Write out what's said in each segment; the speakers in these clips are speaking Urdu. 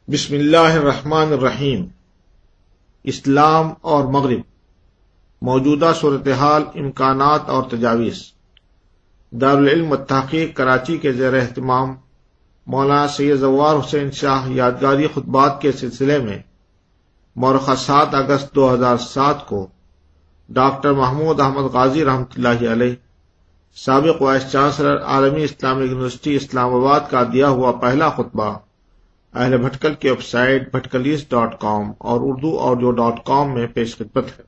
بسم اللہ الرحمن الرحیم۔ اسلام اور مغرب، موجودہ صورتحال، امکانات اور تجاویز۔ دارالعلم والتحقیق کراچی کے زیر اہتمام مولانا سید زوار حسین شاہ یادگاری خطبات کے سلسلے میں مورخہ 7 اگست 2007 کو ڈاکٹر محمود احمد غازی رحمۃ اللہ علیہ، سابق وائس چانسلر عالمی اسلامک یونیورسٹی اسلام آباد کا دیا ہوا پہلا خطبہ اہل بھٹکل کی ویب سائٹ bhatkalis.com اور urduaudio.com میں پیش خدمت ہے۔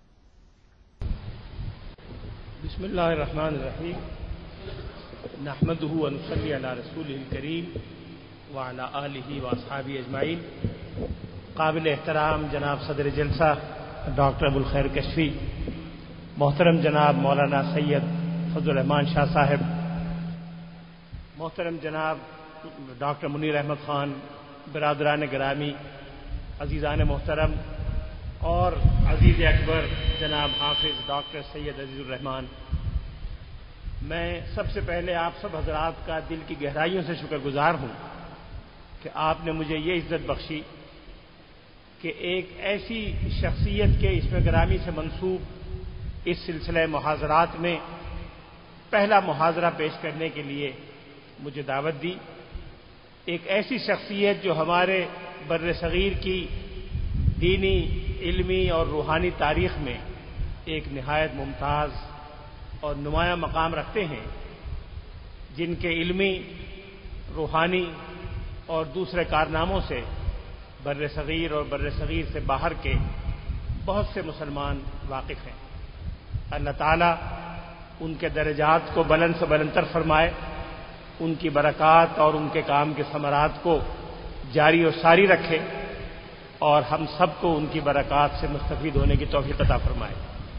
بسم اللہ الرحمن الرحیم، نحمدہ ونصلی علی رسولہ الکریم وعلی آلہ واصحابہ اجمعین۔ قابل احترام جناب صدر جلسہ ڈاکٹر ابو الخیر کشفی، محترم جناب مولانا سید فضل الرحمان شاہ صاحب، محترم جناب ڈاکٹر منیر احمد خان، برادران گرامی، عزیزان محترم اور عزیز اکبر جناب حافظ ڈاکٹر سید عزیز الرحمان، میں سب سے پہلے آپ سب حضرات کا دل کی گہرائیوں سے شکر گزار ہوں کہ آپ نے مجھے یہ عزت بخشی کہ ایک ایسی شخصیت کے اسم گرامی سے منسوب اس سلسلہ محاضرات میں پہلا محاضرہ پیش کرنے کے لیے مجھے دعوت دی۔ ایک ایسی شخصیت جو ہمارے بر صغیر کی دینی، علمی اور روحانی تاریخ میں ایک نہایت ممتاز اور نمایاں مقام رکھتے ہیں، جن کے علمی، روحانی اور دوسرے کارناموں سے بر صغیر اور بر صغیر سے باہر کے بہت سے مسلمان واقف ہیں۔ اللہ تعالیٰ ان کے درجات کو بلند سے بلندتر فرمائے، ان کی برکات اور ان کے کام کے ثمرات کو جاری و ساری رکھے اور ہم سب کو ان کی برکات سے مستفید ہونے کی توفیق عطا فرمائے۔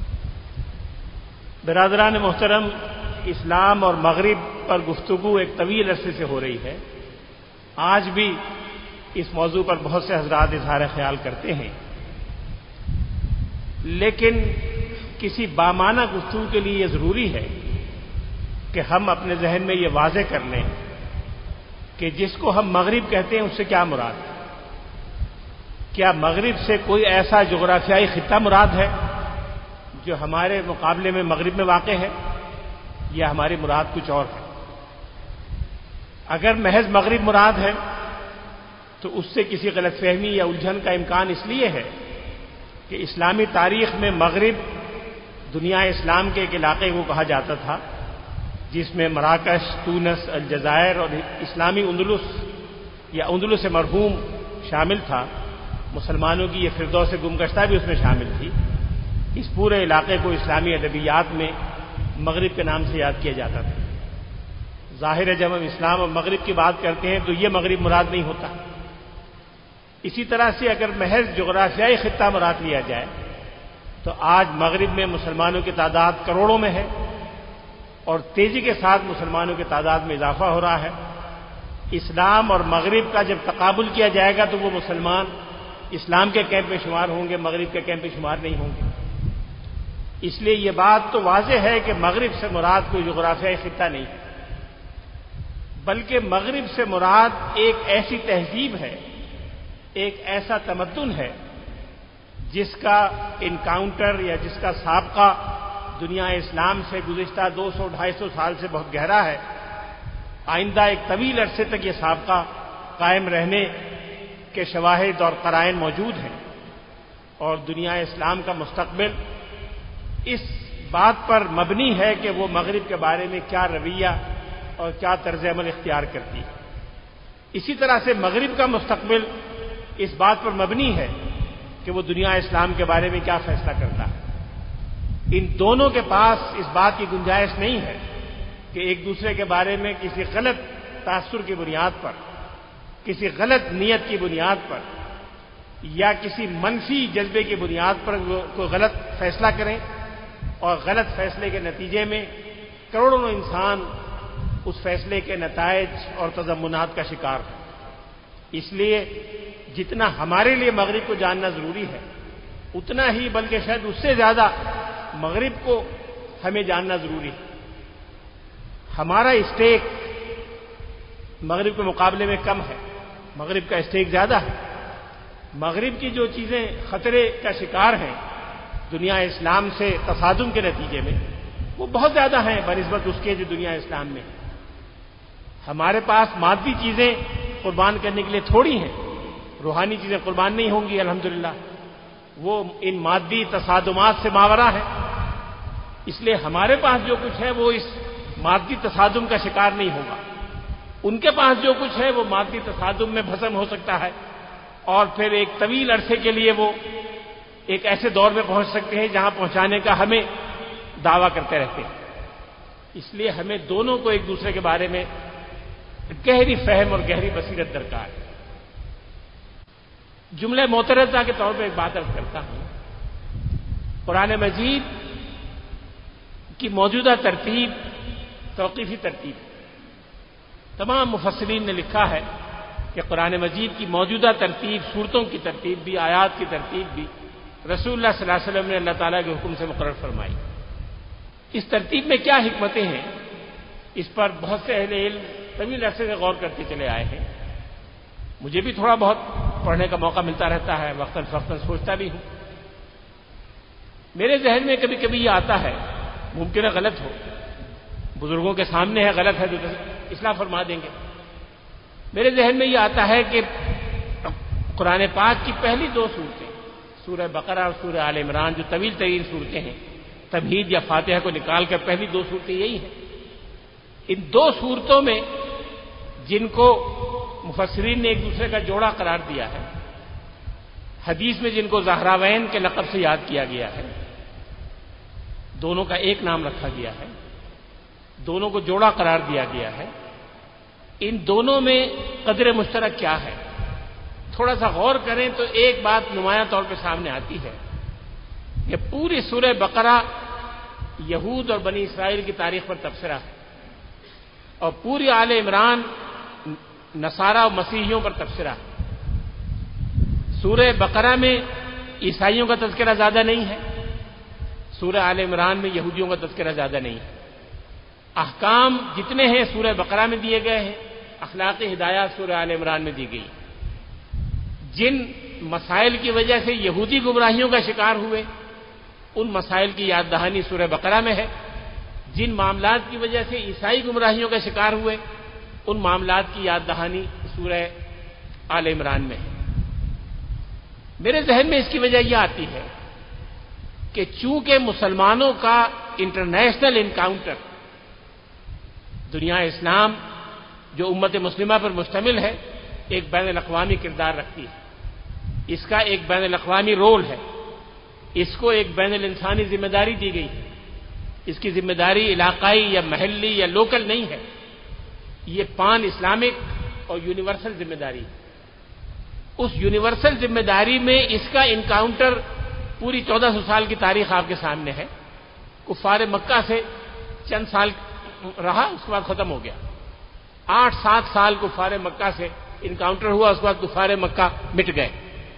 برادران محترم، اسلام اور مغرب پر گفتگو ایک طویل عرصے سے ہو رہی ہے۔ آج بھی اس موضوع پر بہت سے حضرات اظہار خیال کرتے ہیں، لیکن کسی بامعنی گفتگو کے لیے یہ ضروری ہے کہ ہم اپنے ذہن میں یہ واضح کر لیں کہ جس کو ہم مغرب کہتے ہیں اس سے کیا مراد ہے۔ کیا مغرب سے کوئی ایسا جغرافیائی خطہ مراد ہے جو ہمارے مقابلے میں مغرب میں واقع ہے، یا ہماری مراد کچھ اور ہے؟ اگر محض مغرب مراد ہے تو اس سے کسی غلط فہمی یا الجھن کا امکان اس لیے ہے کہ اسلامی تاریخ میں مغرب دنیا اسلام کے ایک علاقے کو کہا جاتا تھا جس میں مراکش، تونس، الجزائر اور اسلامی اندلس یا اندلس مرحوم شامل تھا۔ مسلمانوں کی یہ فردوس گمگشتہ بھی اس میں شامل تھی۔ اس پورے علاقے کو اسلامی ادبیات میں مغرب کے نام سے یاد کیا جاتا تھا۔ ظاہر ہے جب ہم اسلام اور مغرب کی بات کرتے ہیں تو یہ مغرب مراد نہیں ہوتا۔ اسی طرح سے اگر محض جغرافیائی خطہ مراد لیا جائے تو آج مغرب میں مسلمانوں کی تعداد کروڑوں میں ہے اور تیزی کے ساتھ مسلمانوں کی تعداد میں اضافہ ہو رہا ہے۔ اسلام اور مغرب کا جب تقابل کیا جائے گا تو وہ مسلمان اسلام کے کیمپ میں شمار ہوں گے، مغرب کے کیمپ میں شمار نہیں ہوں گے۔ اس لیے یہ بات تو واضح ہے کہ مغرب سے مراد کوئی جغرافیائی خطہ نہیں ہے، بلکہ مغرب سے مراد ایک ایسی تہذیب ہے، ایک ایسا تمدن ہے جس کا انکاؤنٹر یا جس کا سابقہ دنیا اسلام سے گزشتہ 200-250 سال سے بہت گہرا ہے۔ آئندہ ایک طویل عرصے تک یہ سابقہ قائم رہنے کے شواہد اور قرائن موجود ہیں، اور دنیا اسلام کا مستقبل اس بات پر مبنی ہے کہ وہ مغرب کے بارے میں کیا رویہ اور کیا طرز عمل اختیار کرتی ہے۔ اسی طرح سے مغرب کا مستقبل اس بات پر مبنی ہے کہ وہ دنیا اسلام کے بارے میں کیا فیصلہ کرتا ہے۔ ان دونوں کے پاس اس بات کی گنجائش نہیں ہے کہ ایک دوسرے کے بارے میں کسی غلط تاثر کی بنیاد پر، کسی غلط نیت کی بنیاد پر یا کسی منفی جذبے کی بنیاد پر وہ کوئی غلط فیصلہ کریں اور غلط فیصلے کے نتیجے میں کروڑوں انسان اس فیصلے کے نتائج اور تضمنات کا شکار ہیں۔ اس لیے جتنا ہمارے لیے مغرب کو جاننا ضروری ہے، اتنا ہی بلکہ شاید اس سے زیادہ مغرب کو ہمیں جاننا ضروری ہے۔ ہمارا اسٹیک مغرب کے مقابلے میں کم ہے، مغرب کا اسٹیک زیادہ ہے، مغرب کی جو چیزیں خطرے کا شکار ہیں دنیا اسلام سے تصادم کے نتیجے میں، وہ بہت زیادہ ہیں بنسبت اس کے جو دنیا اسلام میں۔ ہمارے پاس مادی چیزیں قربان کرنے کے لیے تھوڑی ہیں، روحانی چیزیں قربان نہیں ہوں گی الحمدللہ، وہ ان مادی تصادمات سے ماورا ہے۔ اس لیے ہمارے پاس جو کچھ ہے وہ اس مادی تصادم کا شکار نہیں ہوگا، ان کے پاس جو کچھ ہے وہ مادی تصادم میں بھسم ہو سکتا ہے، اور پھر ایک طویل عرصے کے لیے وہ ایک ایسے دور میں پہنچ سکتے ہیں جہاں پہنچانے کا ہمیں دعویٰ کرتے رہتے ہیں۔ اس لیے ہمیں دونوں کو ایک دوسرے کے بارے میں گہری فہم اور گہری بصیرت درکار ہے۔ جملہ معترضہ کے طور پہ ایک بات عرض کرتا ہوں، قرآن مجید کی موجودہ ترتیب توقیفی ترتیب، تمام مفسرین نے لکھا ہے کہ قرآن مجید کی موجودہ ترتیب، صورتوں کی ترتیب بھی، آیات کی ترتیب بھی رسول اللہ صلی اللہ علیہ وسلم نے اللہ تعالیٰ کے حکم سے مقرر فرمائی۔ اس ترتیب میں کیا حکمتیں ہیں، اس پر بہت سے اہل علم طویل عرصے سے غور کرتے چلے آئے ہیں۔ مجھے بھی تھوڑا بہت پڑھنے کا موقع ملتا رہتا ہے، وقتاً فوقتاً سوچتا بھی ہوں۔ میرے ذہن میں کبھی کبھی یہ آتا ہے، ممکن ہے غلط ہو، بزرگوں کے سامنے ہے غلط ہے تو اصلاح فرما دیں گے۔ میرے ذہن میں یہ آتا ہے کہ قرآن پاک کی پہلی دو صورتیں، سورہ بقرہ اور سورہ آل عمران، جو طویل ترین صورتیں ہیں، تمہید یا فاتحہ کو نکال کر پہلی دو صورتیں یہی ہیں۔ ان دو صورتوں میں جن کو مفسرین نے ایک دوسرے کا جوڑا قرار دیا ہے، حدیث میں جن کو زہراوین کے لقب سے یاد کیا گیا ہے، دونوں کا ایک نام رکھا گیا ہے، دونوں کو جوڑا قرار دیا گیا ہے، ان دونوں میں قدر مشترک کیا ہے؟ تھوڑا سا غور کریں تو ایک بات نمایاں طور پہ سامنے آتی ہے کہ پوری سورہ بقرہ یہود اور بنی اسرائیل کی تاریخ پر تبصرہ ہے، اور پوری آل عمران نصارہ اور مسیحیوں پر تبصرہ ہے۔ سورہ بقرہ میں عیسائیوں کا تذکرہ زیادہ نہیں ہے، سورہ آل عمران میں یہودیوں کا تذکرہ زیادہ نہیں ہے۔ احکام جتنے ہیں سورہ بقرہ میں دیے گئے ہیں، اخلاقی ہدایات سورہ آل عمران میں دی گئی۔ جن مسائل کی وجہ سے یہودی گمراہیوں کا شکار ہوئے، ان مسائل کی یاد دہانی سورہ بقرہ میں ہے۔ جن معاملات کی وجہ سے عیسائی گمراہیوں کا شکار ہوئے، ان معاملات کی یاد دہانی سورہ آل عمران میں ہے۔ میرے ذہن میں اس کی وجہ یہ آتی ہے کہ چونکہ مسلمانوں کا انٹرنیشنل انکاؤنٹر، دنیا اسلام جو امت مسلمہ پر مشتمل ہے، ایک بین الاقوامی کردار رکھتی ہے، اس کا ایک بین الاقوامی رول ہے، اس کو ایک بین الانسانی ذمہ داری دی گئی ہے۔ اس کی ذمہ داری علاقائی یا محلی یا لوکل نہیں ہے، یہ پان اسلامک اور یونیورسل ذمہ داری ہے۔ اس یونیورسل ذمہ داری میں اس کا انکاؤنٹر پوری 1400 سال کی تاریخ آپ کے سامنے ہے۔ کفار مکہ سے چند سال رہا، اس کے بعد ختم ہو گیا۔ 8-7 سال کفار مکہ سے انکاؤنٹر ہوا، اس کے بعد کفار مکہ مٹ گئے۔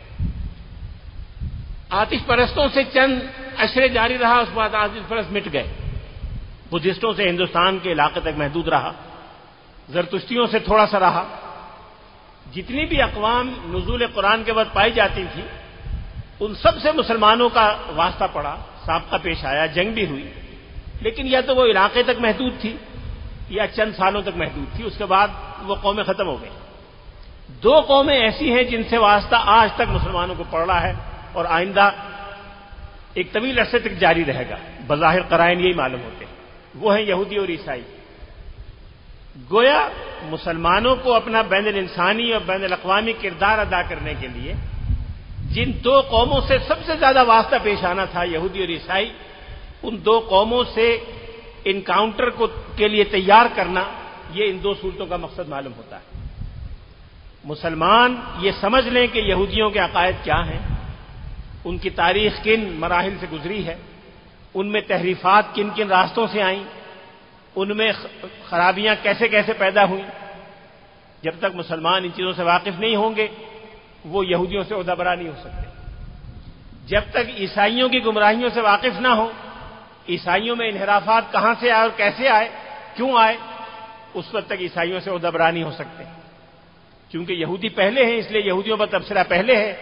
آتش پرستوں سے چند عشرے جاری رہا، اس کے بعد آتش پرست مٹ گئے۔ بدھسٹوں سے ہندوستان کے علاقے تک محدود رہا، زرتشتیوں سے تھوڑا سا رہا۔ جتنی بھی اقوام نزول قرآن کے بعد پائی جاتی تھی، ان سب سے مسلمانوں کا واسطہ پڑا، سابقہ پیش آیا، جنگ بھی ہوئی، لیکن یا تو وہ علاقے تک محدود تھی یا چند سالوں تک محدود تھی، اس کے بعد وہ قومیں ختم ہو گئیں۔ دو قومیں ایسی ہیں جن سے واسطہ آج تک مسلمانوں کو پڑ رہا ہے اور آئندہ ایک طویل عرصے تک جاری رہے گا، بظاہر قرائن یہی معلوم ہوتے ہیں، وہ ہیں یہودی اور عیسائی۔ گویا مسلمانوں کو اپنا بین الانسانی اور بین الاقوامی کردار ادا کرنے کے لیے جن دو قوموں سے سب سے زیادہ واسطہ پیش آنا تھا، یہودی اور عیسائی، ان دو قوموں سے انکاؤنٹر کے لیے تیار کرنا، یہ ان دو صورتوں کا مقصد معلوم ہوتا ہے۔ مسلمان یہ سمجھ لیں کہ یہودیوں کے عقائد کیا ہیں، ان کی تاریخ کن مراحل سے گزری ہے، ان میں تحریفات کن کن راستوں سے آئیں، ان میں خرابیاں کیسے کیسے پیدا ہوئیں۔ جب تک مسلمان ان چیزوں سے واقف نہیں ہوں گے، وہ یہودیوں سے عہدہ برا نہیں ہو سکتے۔ جب تک عیسائیوں کی گمراہیوں سے واقف نہ ہوں، عیسائیوں میں انحرافات کہاں سے آئے اور کیسے آئے، کیوں آئے، اس وقت تک عیسائیوں سے عہدہ برا نہیں ہو سکتے۔ کیونکہ یہودی پہلے ہیں، اس لیے یہودیوں پر تبصرہ پہلے ہے،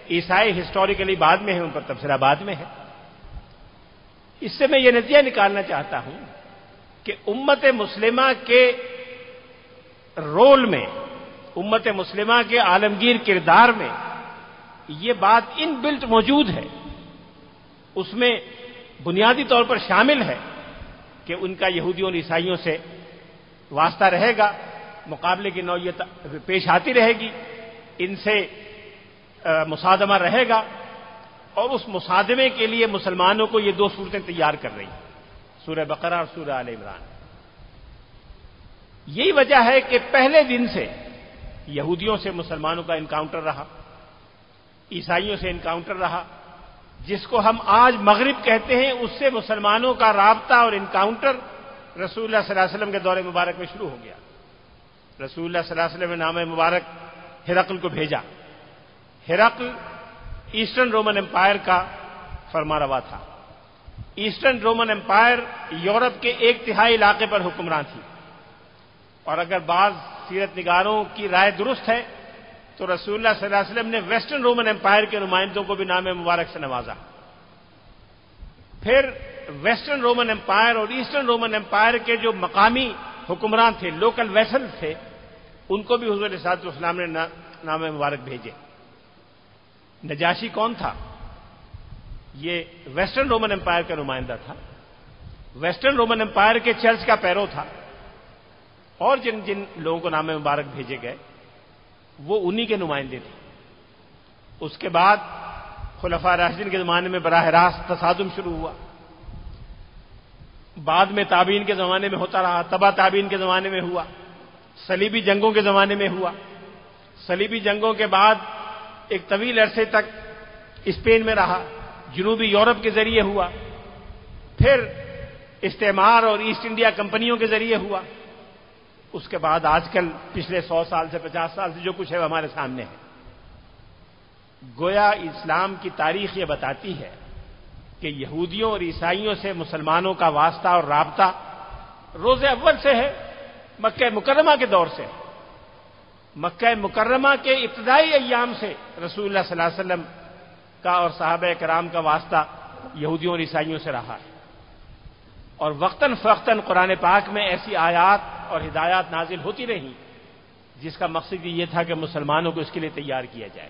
عیسائی ہسٹوریکلی بعد میں ہیں، ان پر تبصرہ بعد میں ہے۔ اس سے میں یہ نتیجہ نکالنا چاہتا ہوں کہ امت مسلمہ کے رول میں، امت مسلمہ کے عالمگیر کردار میں یہ بات ان بلٹ موجود ہے، اس میں بنیادی طور پر شامل ہے کہ ان کا یہودیوں اور عیسائیوں سے واسطہ رہے گا، مقابلے کی نوعیت پیش آتی رہے گی، ان سے مصادمہ رہے گا، اور اس مصادمے کے لیے مسلمانوں کو یہ دو صورتیں تیار کر رہی ہیں، سورہ بقرہ اور سورہ آل عمران۔ یہی وجہ ہے کہ پہلے دن سے یہودیوں سے مسلمانوں کا انکاؤنٹر رہا، عیسائیوں سے انکاؤنٹر رہا، جس کو ہم آج مغرب کہتے ہیں، اس سے مسلمانوں کا رابطہ اور انکاؤنٹر رسول اللہ صلی اللہ علیہ وسلم کے دور مبارک میں شروع ہو گیا۔ رسول اللہ صلی اللہ علیہ وسلم نے نامہ مبارک ہرقل کو بھیجا۔ ہرقل ایسٹرن رومن امپائر کا فرما روا تھا۔ ایسٹرن رومن امپائر یورپ کے 1/3 علاقے پر حکمران تھی، اور اگر بعض سیرت نگاروں کی رائے درست ہے تو رسول اللہ صلی اللہ علیہ وسلم نے ویسٹرن رومن امپائر کے نمائندوں کو بھی نام مبارک سے نوازا۔ پھر ویسٹرن رومن امپائر اور ایسٹرن رومن امپائر کے جو مقامی حکمران تھے، لوکل ویسل تھے، ان کو بھی حضور علیہ الصلوۃ والسلام نے نام مبارک بھیجے۔ نجاشی کون تھا؟ یہ ویسٹرن رومن امپائر کا نمائندہ تھا، ویسٹرن رومن امپائر کے چرچ کا پیرو تھا، اور جن جن لوگوں کو نام مبارک بھیجے گئے وہ انہی کے نمائندے تھے۔ اس کے بعد خلفاء راشدین کے زمانے میں براہ راست تصادم شروع ہوا، بعد میں تابعین کے زمانے میں ہوتا رہا، تبع تابعین کے زمانے میں ہوا، صلیبی جنگوں کے زمانے میں ہوا، صلیبی جنگوں کے بعد ایک طویل عرصے تک اسپین میں رہا، جنوبی یورپ کے ذریعے ہوا، پھر استعمار اور ایسٹ انڈیا کمپنیوں کے ذریعے ہوا، اس کے بعد آج کل پچھلے 100 سال سے 50 سال سے جو کچھ ہے وہ ہمارے سامنے ہے۔ گویا اسلام کی تاریخ یہ بتاتی ہے کہ یہودیوں اور عیسائیوں سے مسلمانوں کا واسطہ اور رابطہ روز اول سے ہے، مکہ مکرمہ کے دور سے، مکہ مکرمہ کے ابتدائی ایام سے رسول اللہ صلی اللہ علیہ وسلم کا اور صحابہ کرام کا واسطہ یہودیوں اور عیسائیوں سے رہا ہے، اور وقتاً فوقتاً قرآن پاک میں ایسی آیات اور ہدایات نازل ہوتی رہیں جس کا مقصد یہ تھا کہ مسلمانوں کو اس کے لیے تیار کیا جائے۔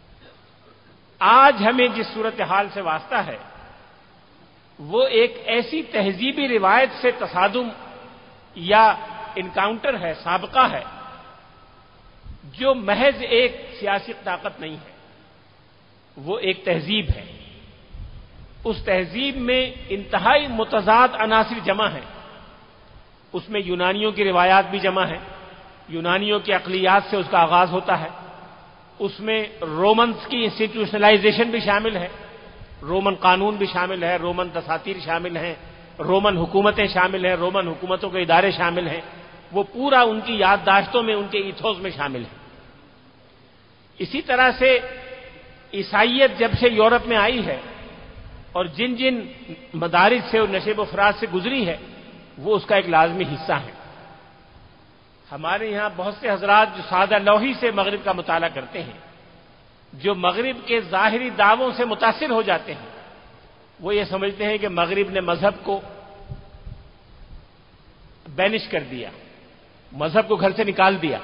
آج ہمیں جس صورتحال سے واسطہ ہے وہ ایک ایسی تہذیبی روایت سے تصادم یا انکاؤنٹر ہے، سابقہ ہے، جو محض ایک سیاسی طاقت نہیں ہے، وہ ایک تہذیب ہے۔ اس تہذیب میں انتہائی متضاد عناصر جمع ہیں، اس میں یونانیوں کی روایات بھی جمع ہیں، یونانیوں کی عقلیات سے اس کا آغاز ہوتا ہے، اس میں رومنز کی انسٹیٹیوشنلائزیشن بھی شامل ہے، رومن قانون بھی شامل ہے، رومن دساتیر شامل ہیں، رومن حکومتیں شامل ہیں، رومن حکومتوں کے ادارے شامل ہیں، وہ پورا ان کی یادداشتوں میں، ان کے ایتھوس میں شامل ہے۔ اسی طرح سے عیسائیت جب سے یورپ میں آئی ہے اور جن جن مدارس سے اور نشیب و فراز سے گزری ہے وہ اس کا ایک لازمی حصہ ہے۔ ہمارے یہاں بہت سے حضرات جو سادہ لوحی سے مغرب کا مطالعہ کرتے ہیں، جو مغرب کے ظاہری دعووں سے متاثر ہو جاتے ہیں، وہ یہ سمجھتے ہیں کہ مغرب نے مذہب کو بینش کر دیا، مذہب کو گھر سے نکال دیا۔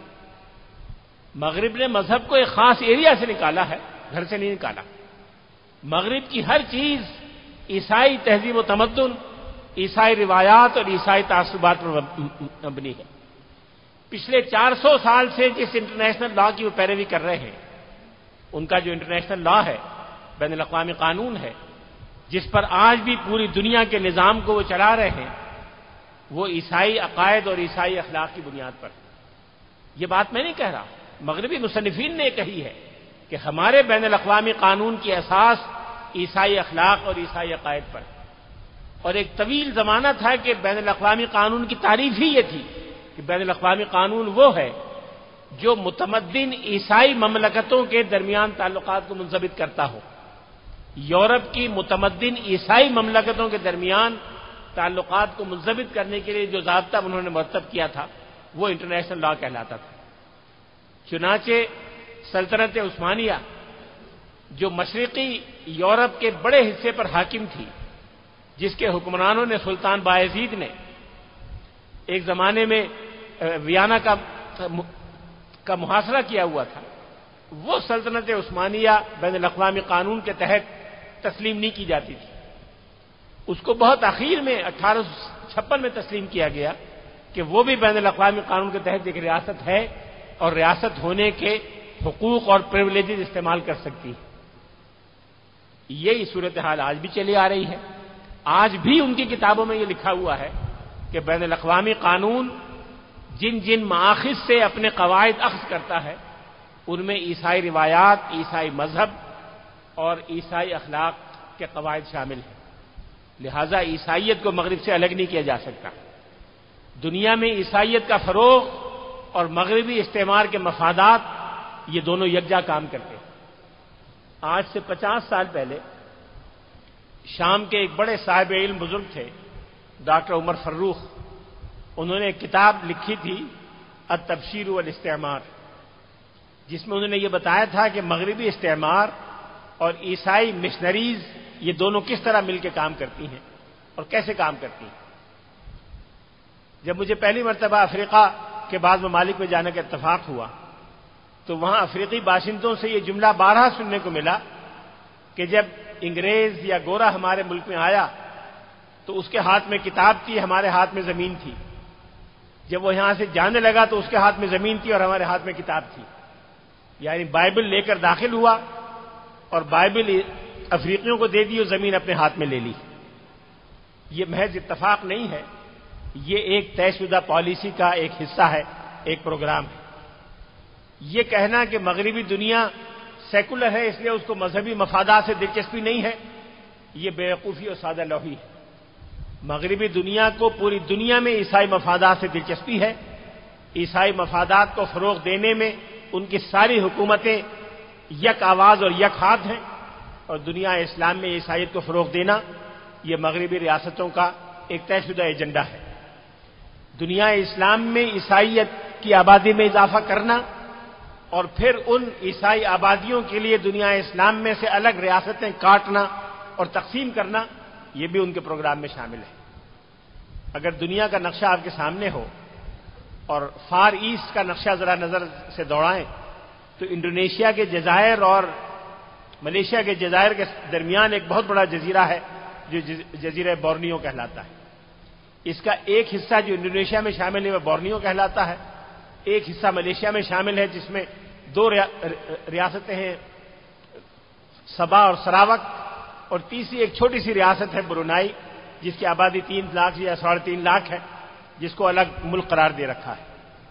مغرب نے مذہب کو ایک خاص ایریا سے نکالا ہے، گھر سے نہیں نکالا۔ مغرب کی ہر چیز عیسائی تہذیب و تمدن، عیسائی روایات اور عیسائی تعصبات پر مبنی ہے۔ پچھلے 400 سال سے جس انٹرنیشنل لا کی وہ پیروی کر رہے ہیں، ان کا جو انٹرنیشنل لا ہے، بین الاقوامی قانون ہے، جس پر آج بھی پوری دنیا کے نظام کو وہ چلا رہے ہیں، وہ عیسائی عقائد اور عیسائی اخلاق کی بنیاد پر۔ یہ بات میں نہیں کہہ رہا، مغربی مصنفین نے کہی ہے کہ ہمارے بین الاقوامی قانون کی اساس عیسائی اخلاق اور عیسائی عقائد پر، اور ایک طویل زمانہ تھا کہ بین الاقوامی قانون کی تعریف ہی یہ تھی کہ بین الاقوامی قانون وہ ہے جو متمدن عیسائی مملکتوں کے درمیان تعلقات کو منضبط کرتا ہو۔ یورپ کی متمدن عیسائی مملکتوں کے درمیان تعلقات کو منضبط کرنے کے لیے جو ضابطہ انہوں نے مرتب کیا تھا وہ انٹرنیشنل لا کہلاتا تھا۔ چنانچہ سلطنت عثمانیہ جو مشرقی یورپ کے بڑے حصے پر حاکم تھی، جس کے حکمرانوں نے سلطان بایزید نے ایک زمانے میں ویانا کا محاصرہ کیا ہوا تھا، وہ سلطنت عثمانیہ بین الاقوامی قانون کے تحت تسلیم نہیں کی جاتی تھی. اس کو بہت آخر میں 1856 میں تسلیم کیا گیا کہ وہ بھی بین الاقوامی قانون کے تحت ایک ریاست ہے اور ریاست ہونے کے حقوق اور پریولیجز استعمال کر سکتی ہے. یہی صورتحال آج بھی چلی آ رہی ہے. آج بھی ان کی کتابوں میں یہ لکھا ہوا ہے کہ بین الاقوامی قانون جن جن مآخذ سے اپنے قواعد اخذ کرتا ہے ان میں عیسائی روایات، عیسائی مذہب اور عیسائی اخلاق کے قواعد شامل ہیں. لہذا عیسائیت کو مغرب سے الگ نہیں کیا جا سکتا. دنیا میں عیسائیت کا فروغ اور مغربی استعمار کے مفادات یہ دونوں یکجا کام کرتے ہیں. آج سے 50 سال پہلے شام کے ایک بڑے صاحب علم بزرگ تھے ڈاکٹر عمر فروخ. انہوں نے ایک کتاب لکھی تھی التبشیر والاستعمار، جس میں انہوں نے یہ بتایا تھا کہ مغربی استعمار اور عیسائی مشنریز یہ دونوں کس طرح مل کے کام کرتی ہیں اور کیسے کام کرتی ہیں. جب مجھے پہلی مرتبہ افریقہ کے بعض ممالک میں جانے کا اتفاق ہوا تو وہاں افریقی باشندوں سے یہ جملہ بارہا سننے کو ملا کہ جب انگریز یا گورا ہمارے ملک میں آیا تو اس کے ہاتھ میں کتاب تھی، ہمارے ہاتھ میں زمین تھی. جب وہ یہاں سے جانے لگا تو اس کے ہاتھ میں زمین تھی اور ہمارے ہاتھ میں کتاب تھی. یعنی بائبل لے کر داخل ہوا اور بائبل افریقیوں کو دے دی اور زمین اپنے ہاتھ میں لے لی. یہ محض اتفاق نہیں ہے، یہ ایک طے شدہ پالیسی کا ایک حصہ ہے، ایک پروگرام ہے. یہ کہنا کہ مغربی دنیا سیکولر ہے اس لیے اس کو مذہبی مفادات سے دلچسپی نہیں ہے، یہ بیوقوفی اور سادہ لوحی ہے. مغربی دنیا کو پوری دنیا میں عیسائی مفادات سے دلچسپی ہے. عیسائی مفادات کو فروغ دینے میں ان کی ساری حکومتیں یک آواز اور یک ہاتھ ہیں، اور دنیا اسلام میں عیسائیت کو فروغ دینا یہ مغربی ریاستوں کا ایک طے شدہ ایجنڈا ہے. دنیا اسلام میں عیسائیت کی آبادی میں اضافہ کرنا اور پھر ان عیسائی آبادیوں کے لیے دنیا اسلام میں سے الگ ریاستیں کاٹنا اور تقسیم کرنا یہ بھی ان کے پروگرام میں شامل ہے. اگر دنیا کا نقشہ آپ کے سامنے ہو اور فار ایسٹ کا نقشہ ذرا نظر سے دوڑائیں تو انڈونیشیا کے جزائر اور ملیشیا کے جزائر کے درمیان ایک بہت بڑا جزیرہ ہے جو جزیرہ بورنیو کہلاتا ہے. اس کا ایک حصہ جو انڈونیشیا میں شامل ہے وہ بورنیو کہلاتا ہے، ایک حصہ ملیشیا میں شامل ہے جس میں 2 ریاستیں ہیں سبا اور سراوک، اور تیسری ایک چھوٹی سی ریاست ہے برونائی جس کی آبادی 3 لاکھ یا 3.5 لاکھ ہے، جس کو الگ ملک قرار دے رکھا ہے.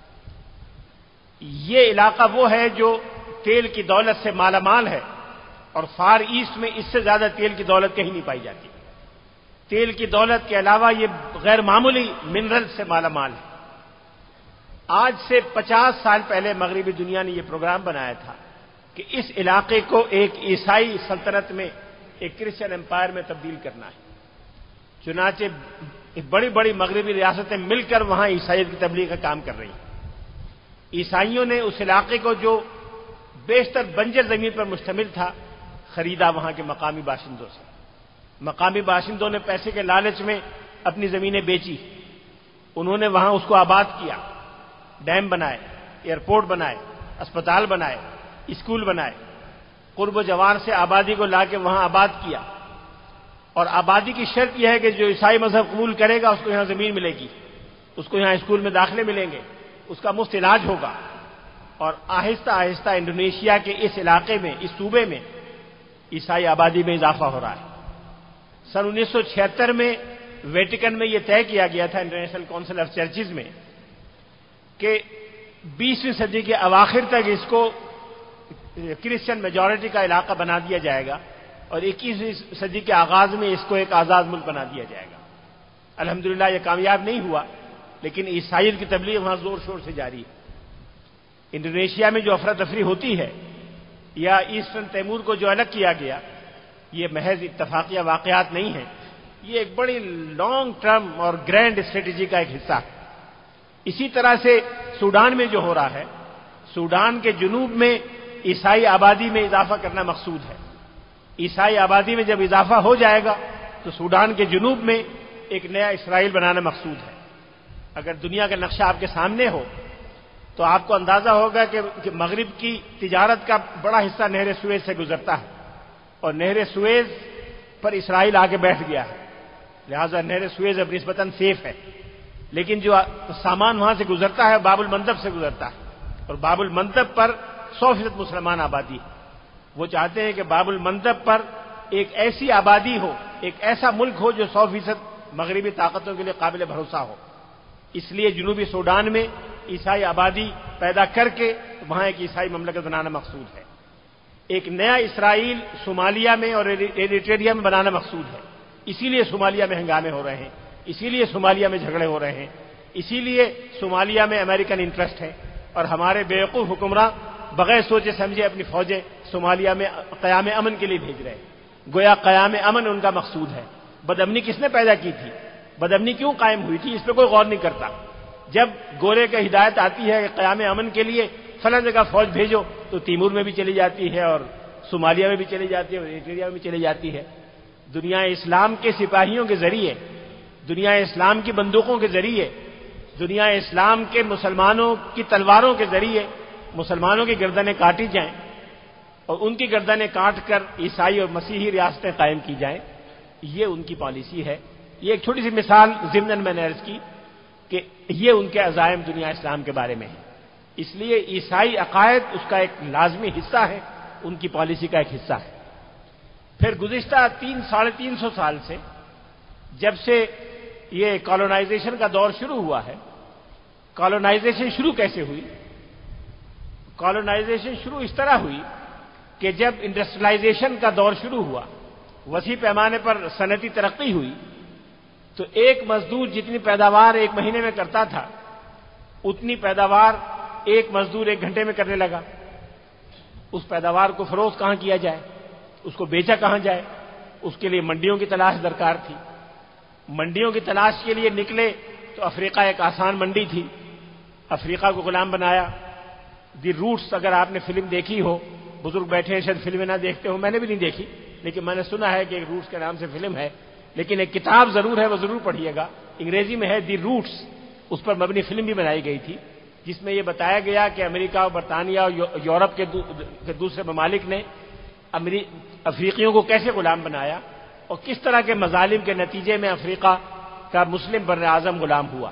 یہ علاقہ وہ ہے جو تیل کی دولت سے مالا مال ہے، اور فار ایسٹ میں اس سے زیادہ تیل کی دولت کہیں نہیں پائی جاتی. تیل کی دولت کے علاوہ یہ غیر معمولی منرل سے مالا مال ہے. آج سے 50 سال پہلے مغربی دنیا نے یہ پروگرام بنایا تھا کہ اس علاقے کو ایک عیسائی سلطنت میں، ایک کرسچن امپائر میں تبدیل کرنا ہے. چنانچہ بڑی بڑی مغربی ریاستیں مل کر وہاں عیسائیت کی تبلیغ کا کام کر رہی ہیں. عیسائیوں نے اس علاقے کو جو بیشتر بنجر زمین پر مشتمل تھا خریدا وہاں کے مقامی باشندوں سے. مقامی باشندوں نے پیسے کے لالچ میں اپنی زمینیں بیچی، انہوں نے وہاں اس کو آباد کیا، ڈیم بنائے، ایئرپورٹ بنائے، اسپتال بنائے، اسکول بنائے، قرب و جوار سے آبادی کو لا کے وہاں آباد کیا. اور آبادی کی شرط یہ ہے کہ جو عیسائی مذہب قبول کرے گا اس کو یہاں زمین ملے گی، اس کو یہاں اسکول میں داخلے ملیں گے، اس کا مفت علاج ہوگا. اور آہستہ آہستہ انڈونیشیا کے اس علاقے میں، اس صوبے میں عیسائی آبادی میں اضافہ ہو رہا ہے. سن 1976 میں ویٹیکن میں یہ طے کیا گیا تھا انٹرنیشنل کونسل آف چرچز میں کہ 20ویں صدی کے اواخر تک اس کو کرسچن میجورٹی کا علاقہ بنا دیا جائے گا اور 21ویں صدی کے آغاز میں اس کو ایک آزاد ملک بنا دیا جائے گا. الحمدللہ یہ کامیاب نہیں ہوا، لیکن عیسائیت کی تبلیغ وہاں زور شور سے جاری ہے. انڈونیشیا میں جو افراتفری ہوتی ہے یا ایسٹرن تیمور کو جو الگ کیا گیا، یہ محض اتفاقیہ واقعات نہیں ہیں، یہ ایک بڑی لانگ ٹرم اور گرینڈ اسٹریٹجی کا ایک حصہ ہے. اسی طرح سے سوڈان میں جو ہو رہا ہے، سوڈان کے جنوب میں عیسائی آبادی میں اضافہ کرنا مقصود ہے۔ عیسائی آبادی میں جب اضافہ ہو جائے گا تو سوڈان کے جنوب میں ایک نیا اسرائیل بنانا مقصود ہے۔ اگر دنیا کا نقشہ آپ کے سامنے ہو تو آپ کو اندازہ ہوگا کہ مغرب کی تجارت کا بڑا حصہ نہر سویز سے گزرتا ہے، اور نہر سویز پر اسرائیل آ کے بیٹھ گیا ہے، لہذا نہر سویز اب نسبتاً سیف ہے، لیکن جو سامان وہاں سے گزرتا ہے باب المندب سے گزرتا ہے، اور باب المندب پر 100% مسلمان آبادی ہے۔ وہ چاہتے ہیں کہ باب المندب پر ایک ایسی آبادی ہو، ایک ایسا ملک ہو جو 100% مغربی طاقتوں کے لیے قابل بھروسہ ہو۔ اس لیے جنوبی سوڈان میں عیسائی آبادی پیدا کر کے وہاں ایک عیسائی مملکت بنانا مقصود ہے۔ ایک نیا اسرائیل صومالیہ میں اور ایریٹریا میں بنانا مقصود ہے، اسی لیے صومالیہ میں ہنگامے ہو رہے ہیں، اسی لیے صومالیہ میں جھگڑے ہو رہے ہیں، اسی لیے صومالیہ میں امریکن انٹرسٹ ہے، اور ہمارے بیوقوف حکمراں بغیر سوچے سمجھے اپنی فوجیں صومالیہ میں قیام امن کے لیے بھیج رہے ہیں، گویا قیام امن ان کا مقصود ہے۔ بدامنی کس نے پیدا کی تھی؟ بدامنی کیوں قائم ہوئی تھی؟ اس پہ کوئی غور نہیں کرتا۔ جب گورے کا ہدایت آتی ہے کہ قیام امن کے لیے فلاں جگہ فوج بھیجو تو تیمور میں بھی چلی جاتی ہے، اور صومالیہ میں بھی چلی جاتی ہے، اور ایریٹریا میں بھی چلی جاتی ہے۔ دنیا اسلام کے سپاہیوں کے ذریعے، دنیا اسلام کی بندوقوں کے ذریعے، دنیا اسلام کے مسلمانوں کی تلواروں کے ذریعے مسلمانوں کی گردنیں کاٹی جائیں، اور ان کی گردنیں کاٹ کر عیسائی اور مسیحی ریاستیں قائم کی جائیں، یہ ان کی پالیسی ہے۔ یہ ایک چھوٹی سی مثال ضمن میں نے عرض کی کہ یہ ان کے عزائم دنیا اسلام کے بارے میں ہے۔ اس لیے عیسائی عقائد اس کا ایک لازمی حصہ ہے، ان کی پالیسی کا ایک حصہ ہے۔ پھر گزشتہ 300-350 سال سے جب سے یہ کالونائزیشن کا دور شروع ہوا ہے، کالونائزیشن شروع کیسے ہوئی؟ کالونائزیشن شروع اس طرح ہوئی کہ جب انڈسٹریلائزیشن کا دور شروع ہوا، وسیع پیمانے پر صنعتی ترقی ہوئی، تو ایک مزدور جتنی پیداوار ایک مہینے میں کرتا تھا اتنی پیداوار ایک مزدور 1 گھنٹے میں کرنے لگا۔ اس پیداوار کو فروخت کہاں کیا جائے، اس کو بیچا کہاں جائے، اس کے لیے منڈیوں کی تلاش درکار تھی۔ منڈیوں کی تلاش کے لیے نکلے تو افریقہ ایک آسان منڈی تھی، افریقہ کو غلام بنایا۔ دی روٹس اگر آپ نے فلم دیکھی ہو، بزرگ بیٹھے ہیں شاید فلمیں نہ دیکھتے ہو، میں نے بھی نہیں دیکھی، لیکن میں نے سنا ہے کہ ایک روٹس کے نام سے فلم ہے، لیکن ایک کتاب ضرور ہے، وہ ضرور پڑھیے گا، انگریزی میں ہے دی روٹس، اس پر مبنی فلم بھی بنائی گئی تھی، جس میں یہ بتایا گیا کہ امریکہ اور برطانیہ اور یورپ کے دوسرے ممالک نے افریقیوں کو کیسے غلام بنایا، اور کس طرح کے مظالم کے نتیجے میں افریقہ کا مسلم بر اعظم غلام ہوا۔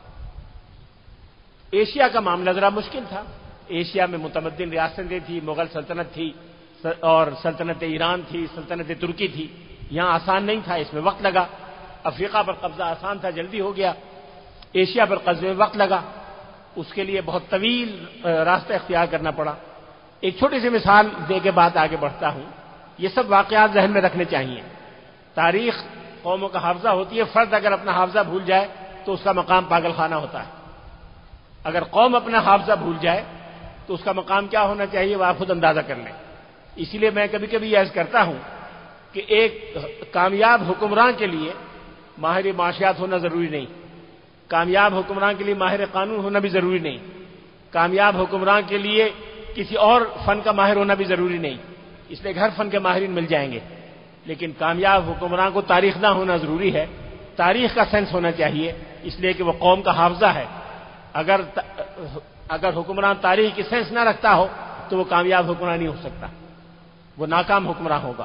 ایشیا کا معاملہ ذرا مشکل تھا، ایشیا میں متمدن ریاستیں تھیں، مغل سلطنت تھی اور سلطنت ایران تھی، سلطنت ترکی تھی، یہاں آسان نہیں تھا، اس میں وقت لگا۔ افریقہ پر قبضہ آسان تھا، جلدی ہو گیا، ایشیا پر قبضے میں وقت لگا، اس کے لیے بہت طویل راستہ اختیار کرنا پڑا۔ ایک چھوٹی سی مثال دے کے بات آگے بڑھتا ہوں، یہ سب واقعات ذہن میں رکھنے چاہیے۔ تاریخ قوموں کا حافظہ ہوتی ہے، فرد اگر اپنا حافظہ بھول جائے تو اس کا مقام پاگل خانہ ہوتا ہے، اگر قوم اپنا حافظہ بھول جائے تو اس کا مقام کیا ہونا چاہیے وہ آپ خود اندازہ کر لیں۔ اسی لیے میں کبھی کبھی یہ عرض کرتا ہوں کہ ایک کامیاب حکمران کے لیے ماہر معاشیات ہونا ضروری نہیں، کامیاب حکمران کے لیے ماہر قانون ہونا بھی ضروری نہیں، کامیاب حکمران کے لیے کسی اور فن کا ماہر ہونا بھی ضروری نہیں، اس لیے ہر فن کے ماہرین مل جائیں گے، لیکن کامیاب حکمران کو تاریخ نہ ہونا ضروری ہے، تاریخ کا سینس ہونا چاہیے، اس لیے کہ وہ قوم کا حافظہ ہے۔ اگر حکمران تاریخ کی سینس نہ رکھتا ہو تو وہ کامیاب حکمران نہیں ہو سکتا، وہ ناکام حکمران ہوگا۔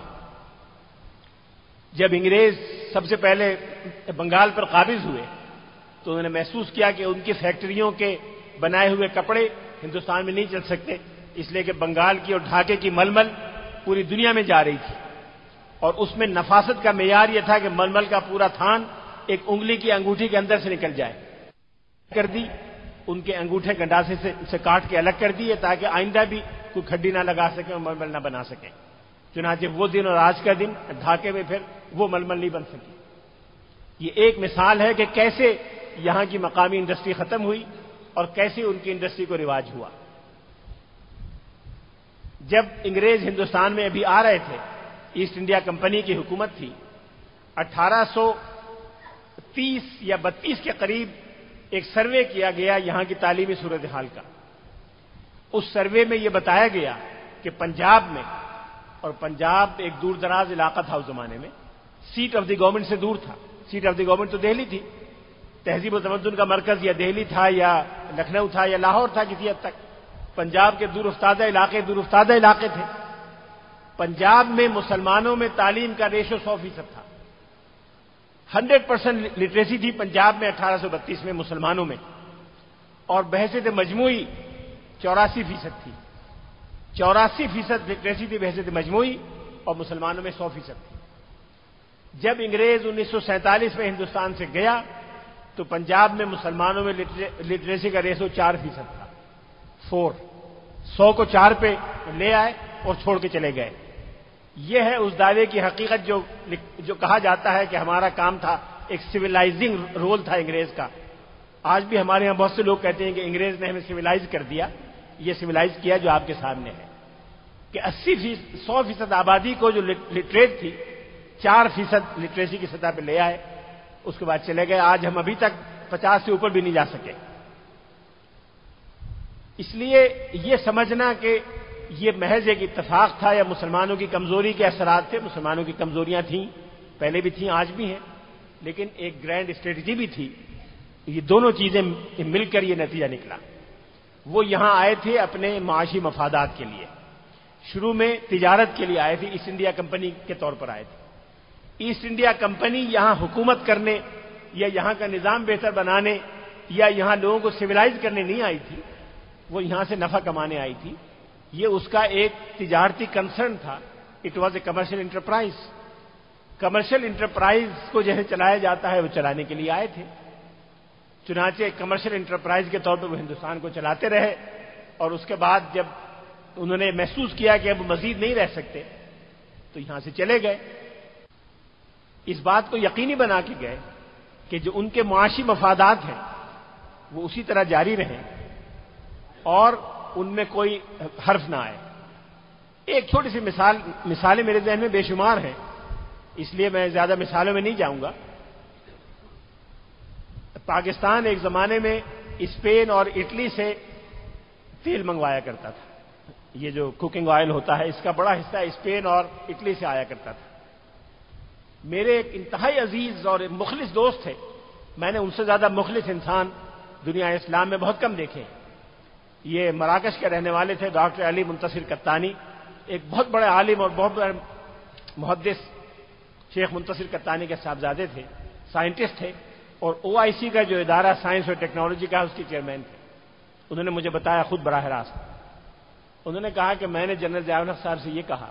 جب انگریز سب سے پہلے بنگال پر قابض ہوئے تو انہوں نے محسوس کیا کہ ان کی فیکٹریوں کے بنائے ہوئے کپڑے ہندوستان میں نہیں چل سکتے، اس لیے کہ بنگال کی اور ڈھاکے کی ململ پوری دنیا میں جا رہی تھی، اور اس میں نفاست کا معیار یہ تھا کہ ململ کا پورا تھان ایک انگلی کی انگوٹھی کے اندر سے نکل جائے، کر دی، ان کے انگوٹھے گنڈاسے سے کاٹ کے الگ کر دیے تاکہ آئندہ بھی کوئی کھڈی نہ لگا سکے اور ململ نہ بنا سکے۔ چنانچہ وہ دن اور آج کا دن ڈھاکے میں پھر وہ ململ نہیں بن سکی۔ یہ ایک مثال ہے کہ کیسے یہاں کی مقامی انڈسٹری ختم ہوئی اور کیسے ان کی انڈسٹری کو رواج ہوا۔ جب انگریز ہندوستان میں ابھی آ رہے تھے، ایسٹ انڈیا کمپنی کی حکومت تھی، 1830 یا 32 کے قریب ایک سروے کیا گیا یہاں کی تعلیمی صورتحال کا۔ اس سروے میں یہ بتایا گیا کہ پنجاب میں، اور پنجاب ایک دور دراز علاقہ تھا اس زمانے میں، سیٹ آف دی گورنمنٹ سے دور تھا. سیٹ آف دی گورنمنٹ تو دہلی تھی، تہذیب و تمدن کا مرکز یا دہلی تھا یا لکھنؤ تھا یا لاہور تھا کسی حد تک. پنجاب کے دور افتادہ علاقے تھے. پنجاب میں مسلمانوں میں تعلیم کا ریشو 100% تھا. 100% لٹریسی تھی پنجاب میں 1832 میں مسلمانوں میں، اور بحیثیت مجموعی 84% تھی. 84% لٹریسی تھی بحیثیت مجموعی، اور مسلمانوں میں 100% تھی. جب انگریز 1947 میں ہندوستان سے گیا تو پنجاب میں مسلمانوں میں لٹریسی کا ریشو 4% تھا. 100 کو 4 پہ لے آئے اور چھوڑ کے چلے گئے. یہ ہے اس دعوے کی حقیقت جو کہا جاتا ہے کہ ہمارا کام تھا، ایک سویلائزنگ رول تھا انگریز کا. آج بھی ہمارے یہاں بہت سے لوگ کہتے ہیں کہ انگریز نے ہمیں سویلائز کر دیا. یہ سویلائز کیا جو آپ کے سامنے ہے کہ 100% آبادی کو جو لٹریٹ تھی 4% لٹریسی کی سطح پہ لے آئے، اس کے بعد چلے گئے. آج ہم ابھی تک 50 سے اوپر بھی نہیں جا سکے. اس لیے یہ سمجھنا کہ یہ محض ایک اتفاق تھا یا مسلمانوں کی کمزوری کے اثرات تھے. مسلمانوں کی کمزوریاں تھیں، پہلے بھی تھیں، آج بھی ہیں، لیکن ایک گرینڈ اسٹریٹجی بھی تھی. یہ دونوں چیزیں مل کر یہ نتیجہ نکلا. وہ یہاں آئے تھے اپنے معاشی مفادات کے لیے. شروع میں تجارت کے لیے آئے تھے، ایسٹ انڈیا کمپنی کے طور پر آئے تھے. ایسٹ انڈیا کمپنی یہاں حکومت کرنے یا یہاں کا نظام بہتر بنانے یا یہاں لوگوں کو سویلائز کرنے نہیں آئی تھی، وہ یہاں سے نفع کمانے آئی تھی. یہ اس کا ایک تجارتی کنسرن تھا. It was a commercial enterprise. Commercial enterprise کو جیسے چلایا جاتا ہے وہ چلانے کے لیے آئے تھے. چنانچہ کمرشل انٹرپرائز کے طور پر وہ ہندوستان کو چلاتے رہے، اور اس کے بعد جب انہوں نے محسوس کیا کہ اب مزید نہیں رہ سکتے تو یہاں سے چلے گئے. اس بات کو یقینی بنا کے گئے کہ جو ان کے معاشی مفادات ہیں وہ اسی طرح جاری رہیں اور ان میں کوئی حرف نہ آئے. ایک چھوٹی سی مثالیں میرے ذہن میں بے شمار ہیں، اس لیے میں زیادہ مثالوں میں نہیں جاؤں گا. پاکستان ایک زمانے میں اسپین اور اٹلی سے تیل منگوایا کرتا تھا. یہ جو کوکنگ آئل ہوتا ہے اس کا بڑا حصہ اسپین اور اٹلی سے آیا کرتا تھا. میرے ایک انتہائی عزیز اور مخلص دوست تھے. میں نے ان سے زیادہ مخلص انسان دنیا اسلام میں بہت کم دیکھے. یہ مراکش کے رہنے والے تھے، ڈاکٹر علی منتصر قطانی. ایک بہت بڑے عالم اور بہت بڑے محدث شیخ منتصر قطانی کے صاحبزادے تھے، سائنٹسٹ تھے، اور OIC کا جو ادارہ سائنس اور ٹیکنالوجی کا اس کے چیئرمین تھے. انہوں نے مجھے بتایا خود براہ راست. انہوں نے کہا کہ میں نے جنرل ضیاء الحق صاحب سے یہ کہا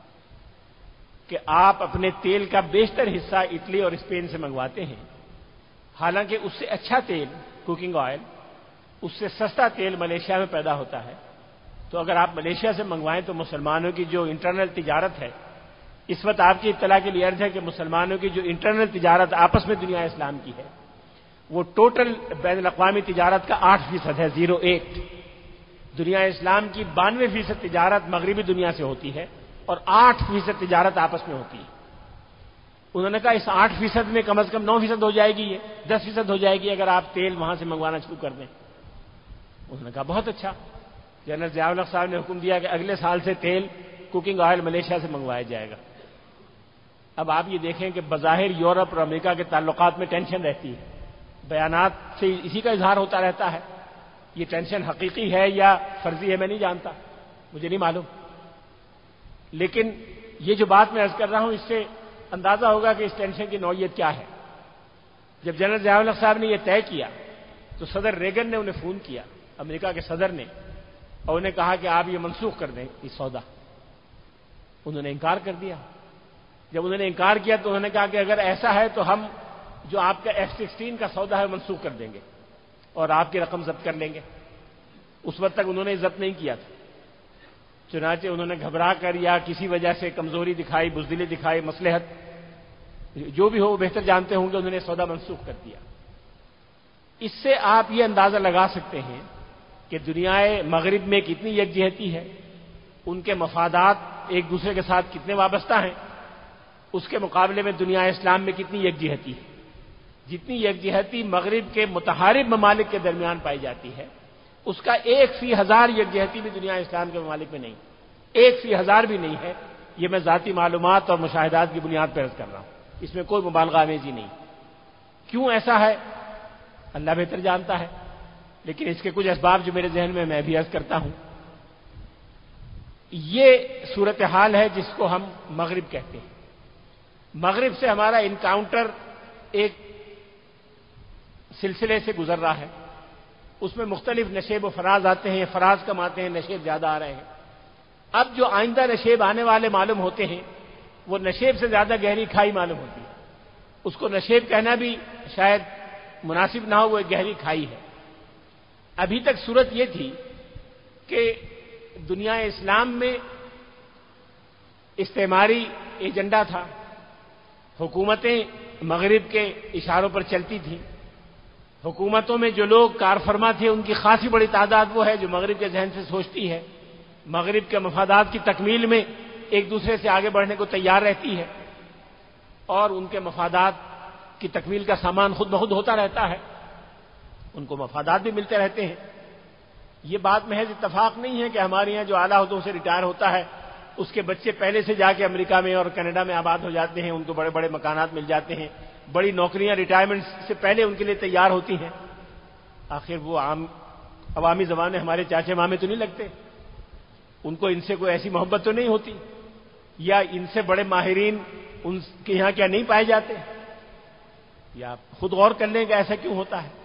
کہ آپ اپنے تیل کا بیشتر حصہ اٹلی اور اسپین سے منگواتے ہیں، حالانکہ اس سے اچھا تیل کوکنگ آئل، اس سے سستا تیل ملیشیا میں پیدا ہوتا ہے. تو اگر آپ ملیشیا سے منگوائیں تو مسلمانوں کی جو انٹرنل تجارت ہے، اس وقت آپ کی اطلاع کے لیے عرض ہے کہ مسلمانوں کی جو انٹرنل تجارت آپس میں دنیا اسلام کی ہے وہ ٹوٹل بین الاقوامی تجارت کا 8% ہے، 08. دنیا اسلام کی 92% تجارت مغربی دنیا سے ہوتی ہے اور 8% تجارت آپس میں ہوتی ہے. انہوں نے کہا اس 8% میں کم از کم 9% ہو جائے گی، یہ 10% ہو جائے گی اگر آپ تیل وہاں سے منگوانا شروع کر دیں. انہوں نے کہا بہت اچھا. جنرل ضیاء الحق صاحب نے حکم دیا کہ اگلے سال سے تیل کوکنگ آئل ملیشیا سے منگوایا جائے گا. اب آپ یہ دیکھیں کہ بظاہر یورپ اور امریکہ کے تعلقات میں ٹینشن رہتی ہے، بیانات سے اسی کا اظہار ہوتا رہتا ہے. یہ ٹینشن حقیقی ہے یا فرضی ہے میں نہیں جانتا، مجھے نہیں معلوم. لیکن یہ جو بات میں عرض کر رہا ہوں اس سے اندازہ ہوگا کہ اس ٹینشن کی نوعیت کیا ہے. جب جنرل ضیاء الحق صاحب نے یہ طے کیا تو صدر ریگن نے انہیں فون کیا، امریکہ کے صدر نے، اور انہیں کہا کہ آپ یہ منسوخ کر دیں یہ سودا. انہوں نے انکار کر دیا. جب انہوں نے انکار کیا تو انہوں نے کہا کہ اگر ایسا ہے تو ہم جو آپ کا F-16 کا سودا ہے منسوخ کر دیں گے اور آپ کی رقم ضبط کر لیں گے. اس وقت تک انہوں نے ضبط نہیں کیا تھا. چنانچہ انہوں نے گھبرا کر یا کسی وجہ سے کمزوری دکھائی، بزدلی دکھائی، مصلحت جو بھی ہو وہ بہتر جانتے ہوں کہ انہوں نے سودا منسوخ کر دیا. اس سے آپ یہ اندازہ لگا سکتے ہیں کہ دنیا مغرب میں کتنی یکجہتی ہے، ان کے مفادات ایک دوسرے کے ساتھ کتنے وابستہ ہیں. اس کے مقابلے میں دنیا اسلام میں کتنی یکجہتی ہے. جتنی یکجہتی مغرب کے متحارب ممالک کے درمیان پائی جاتی ہے اس کا 1/1000 یکجہتی بھی دنیا اسلام کے ممالک میں نہیں. 1/1000 بھی نہیں ہے. یہ میں ذاتی معلومات اور مشاہدات کی بنیاد پر عرض کر رہا ہوں، اس میں کوئی مبالغہ آمیزی نہیں. کیوں ایسا ہے اللہ بہتر جانتا ہے، لیکن اس کے کچھ اسباب جو میرے ذہن میں بھی عرض کرتا ہوں. یہ صورتحال ہے جس کو ہم مغرب کہتے ہیں. مغرب سے ہمارا انکاؤنٹر ایک سلسلے سے گزر رہا ہے، اس میں مختلف نشیب و فراز آتے ہیں، فراز کم آتے ہیں، نشیب زیادہ آ رہے ہیں. اب جو آئندہ نشیب آنے والے معلوم ہوتے ہیں وہ نشیب سے زیادہ گہری کھائی معلوم ہوتی ہے. اس کو نشیب کہنا بھی شاید مناسب نہ ہو، وہ ایک گہری کھائی ہے. ابھی تک صورت یہ تھی کہ دنیا اسلام میں استعماری ایجنڈا تھا، حکومتیں مغرب کے اشاروں پر چلتی تھیں. حکومتوں میں جو لوگ کار فرما تھے ان کی خاصی بڑی تعداد وہ ہے جو مغرب کے ذہن سے سوچتی ہے، مغرب کے مفادات کی تکمیل میں ایک دوسرے سے آگے بڑھنے کو تیار رہتی ہے، اور ان کے مفادات کی تکمیل کا سامان خود بخود ہوتا رہتا ہے، ان کو مفادات بھی ملتے رہتے ہیں. یہ بات محض اتفاق نہیں ہے کہ ہمارے یہاں جو اعلیٰ عہدوں سے ریٹائر ہوتا ہے اس کے بچے پہلے سے جا کے امریکہ میں اور کینیڈا میں آباد ہو جاتے ہیں، ان کو بڑے بڑے مکانات مل جاتے ہیں، بڑی نوکریاں ریٹائرمنٹ سے پہلے ان کے لیے تیار ہوتی ہیں. آخر وہ عوامی زبانیں ہمارے چاچے مامے تو نہیں لگتے، ان کو ان سے کوئی ایسی محبت تو نہیں ہوتی، یا ان سے بڑے ماہرین ان کے یہاں کیا نہیں پائے جاتے؟ یا خود غور کر لیں کہ ایسا کیوں ہوتا ہے.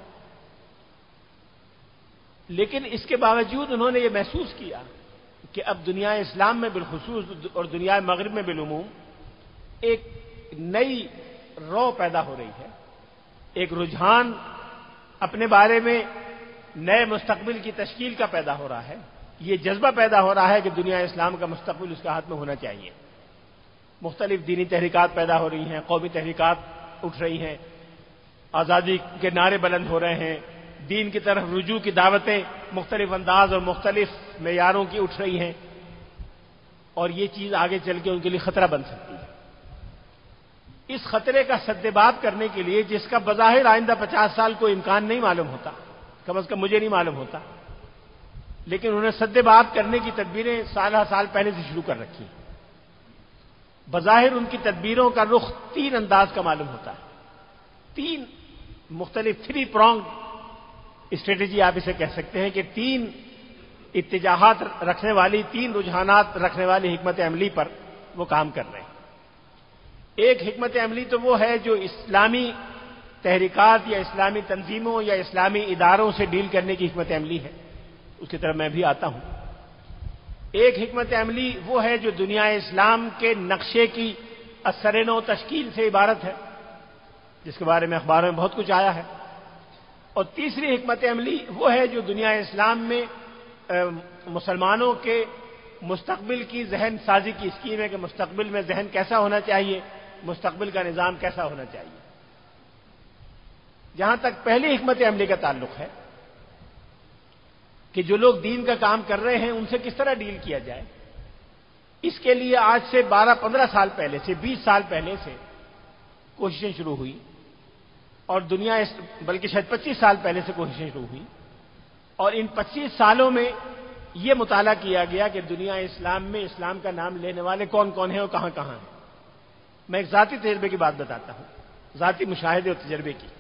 لیکن اس کے باوجود انہوں نے یہ محسوس کیا کہ اب دنیا اسلام میں بالخصوص اور دنیا مغرب میں بالعموم ایک نئی رو پیدا ہو رہی ہے، ایک رجحان اپنے بارے میں نئے مستقبل کی تشکیل کا پیدا ہو رہا ہے. یہ جذبہ پیدا ہو رہا ہے کہ دنیا اسلام کا مستقبل اس کے ہاتھ میں ہونا چاہیے. مختلف دینی تحریکات پیدا ہو رہی ہیں، قومی تحریکات اٹھ رہی ہیں، آزادی کے نعرے بلند ہو رہے ہیں، دین کی طرف رجوع کی دعوتیں مختلف انداز اور مختلف معیاروں کی اٹھ رہی ہیں، اور یہ چیز آگے چل کے ان کے لیے خطرہ بن سکتی ہے. اس خطرے کا سدباب کرنے کے لیے، جس کا بظاہر آئندہ 50 سال کوئی امکان نہیں معلوم ہوتا، کم از کم مجھے نہیں معلوم ہوتا، لیکن انہوں نے سدباب کرنے کی تدبیریں سال ہر سال پہلے سے شروع کر رکھی. بظاہر ان کی تدبیروں کا رخ 3 انداز کا معلوم ہوتا ہے، 3 مختلف 3 پرونگ اسٹریٹجی آپ اسے کہہ سکتے ہیں کہ 3 اتجاہات رکھنے والی، 3 رجحانات رکھنے والی حکمت عملی پر وہ کام کر رہے ہیں. ایک حکمت عملی تو وہ ہے جو اسلامی تحریکات یا اسلامی تنظیموں یا اسلامی اداروں سے ڈیل کرنے کی حکمت عملی ہے، اس کی طرف میں بھی آتا ہوں. ایک حکمت عملی وہ ہے جو دنیا اسلام کے نقشے کی اثر-نو تشکیل سے عبارت ہے، جس کے بارے میں اخباروں میں بہت کچھ آیا ہے. اور تیسری حکمت عملی وہ ہے جو دنیا اسلام میں مسلمانوں کے مستقبل کی ذہن سازی کی اسکیم ہے کہ مستقبل میں ذہن کیسا ہونا چاہیے، مستقبل کا نظام کیسا ہونا چاہیے. جہاں تک پہلی حکمت عملی کا تعلق ہے کہ جو لوگ دین کا کام کر رہے ہیں ان سے کس طرح ڈیل کیا جائے، اس کے لیے آج سے 12-15 سال پہلے سے، 20 سال پہلے سے کوششیں شروع ہوئی، اور دنیا بلکہ شاید 25 سال پہلے سے کوششیں شروع ہوئی. اور ان 25 سالوں میں یہ مطالعہ کیا گیا کہ دنیا اسلام میں اسلام کا نام لینے والے کون کون ہیں اور کہاں کہاں ہیں. میں ایک ذاتی تجربے کی بات بتاتا ہوں، ذاتی مشاہدے اور تجربے کی.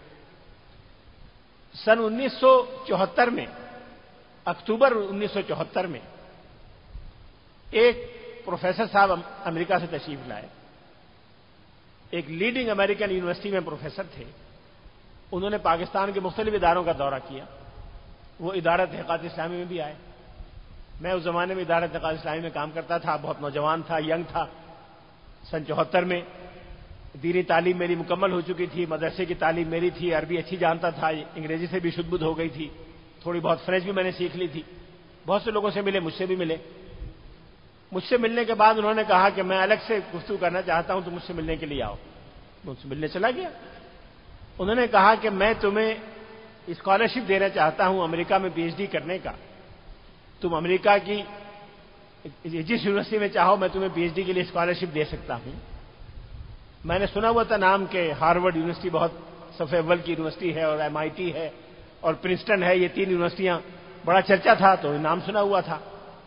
سن 1974 میں، اکتوبر 1974 میں ایک پروفیسر صاحب امریکہ سے تشریف لائے، ایک لیڈنگ امریکن یونیورسٹی میں پروفیسر تھے. انہوں نے پاکستان کے مختلف اداروں کا دورہ کیا. وہ ادارہ تحقیقات اسلامی میں بھی آئے. میں اس زمانے میں ادارہ تحقیقات اسلامی میں کام کرتا تھا، بہت نوجوان تھا، ینگ تھا. سن 74 میں دینی تعلیم میری مکمل ہو چکی تھی، مدرسے کی تعلیم میری تھی، عربی اچھی جانتا تھا، انگریزی سے بھی شدبد ہو گئی تھی، تھوڑی بہت فرینچ بھی میں نے سیکھ لی تھی. بہت سے لوگوں سے ملے، مجھ سے بھی ملے. مجھ سے ملنے کے بعد انہوں نے کہا کہ میں الگ سے گفتگو کرنا چاہتا ہوں، تو مجھ سے ملنے کے لیے آؤ. مجھ سے ملنے چلا گیا. انہوں نے کہا کہ میں تمہیں اسکالرشپ دینا چاہتا ہوں امریکہ میں پی ایچ ڈی کرنے کا. تم امریکہ کی جس یونیورسٹی میں چاہو میں تمہیں پی ایچ ڈی کے لیے اسکالرشپ دے سکتا ہوں. میں نے سنا ہوا تھا نام کہ ہارورڈ یونیورسٹی بہت صف اول کی یونیورسٹی ہے، اور MIT ہے اور پرنسٹن ہے، یہ 3 یونیورسٹیاں بڑا چرچا تھا، تو نام سنا ہوا تھا.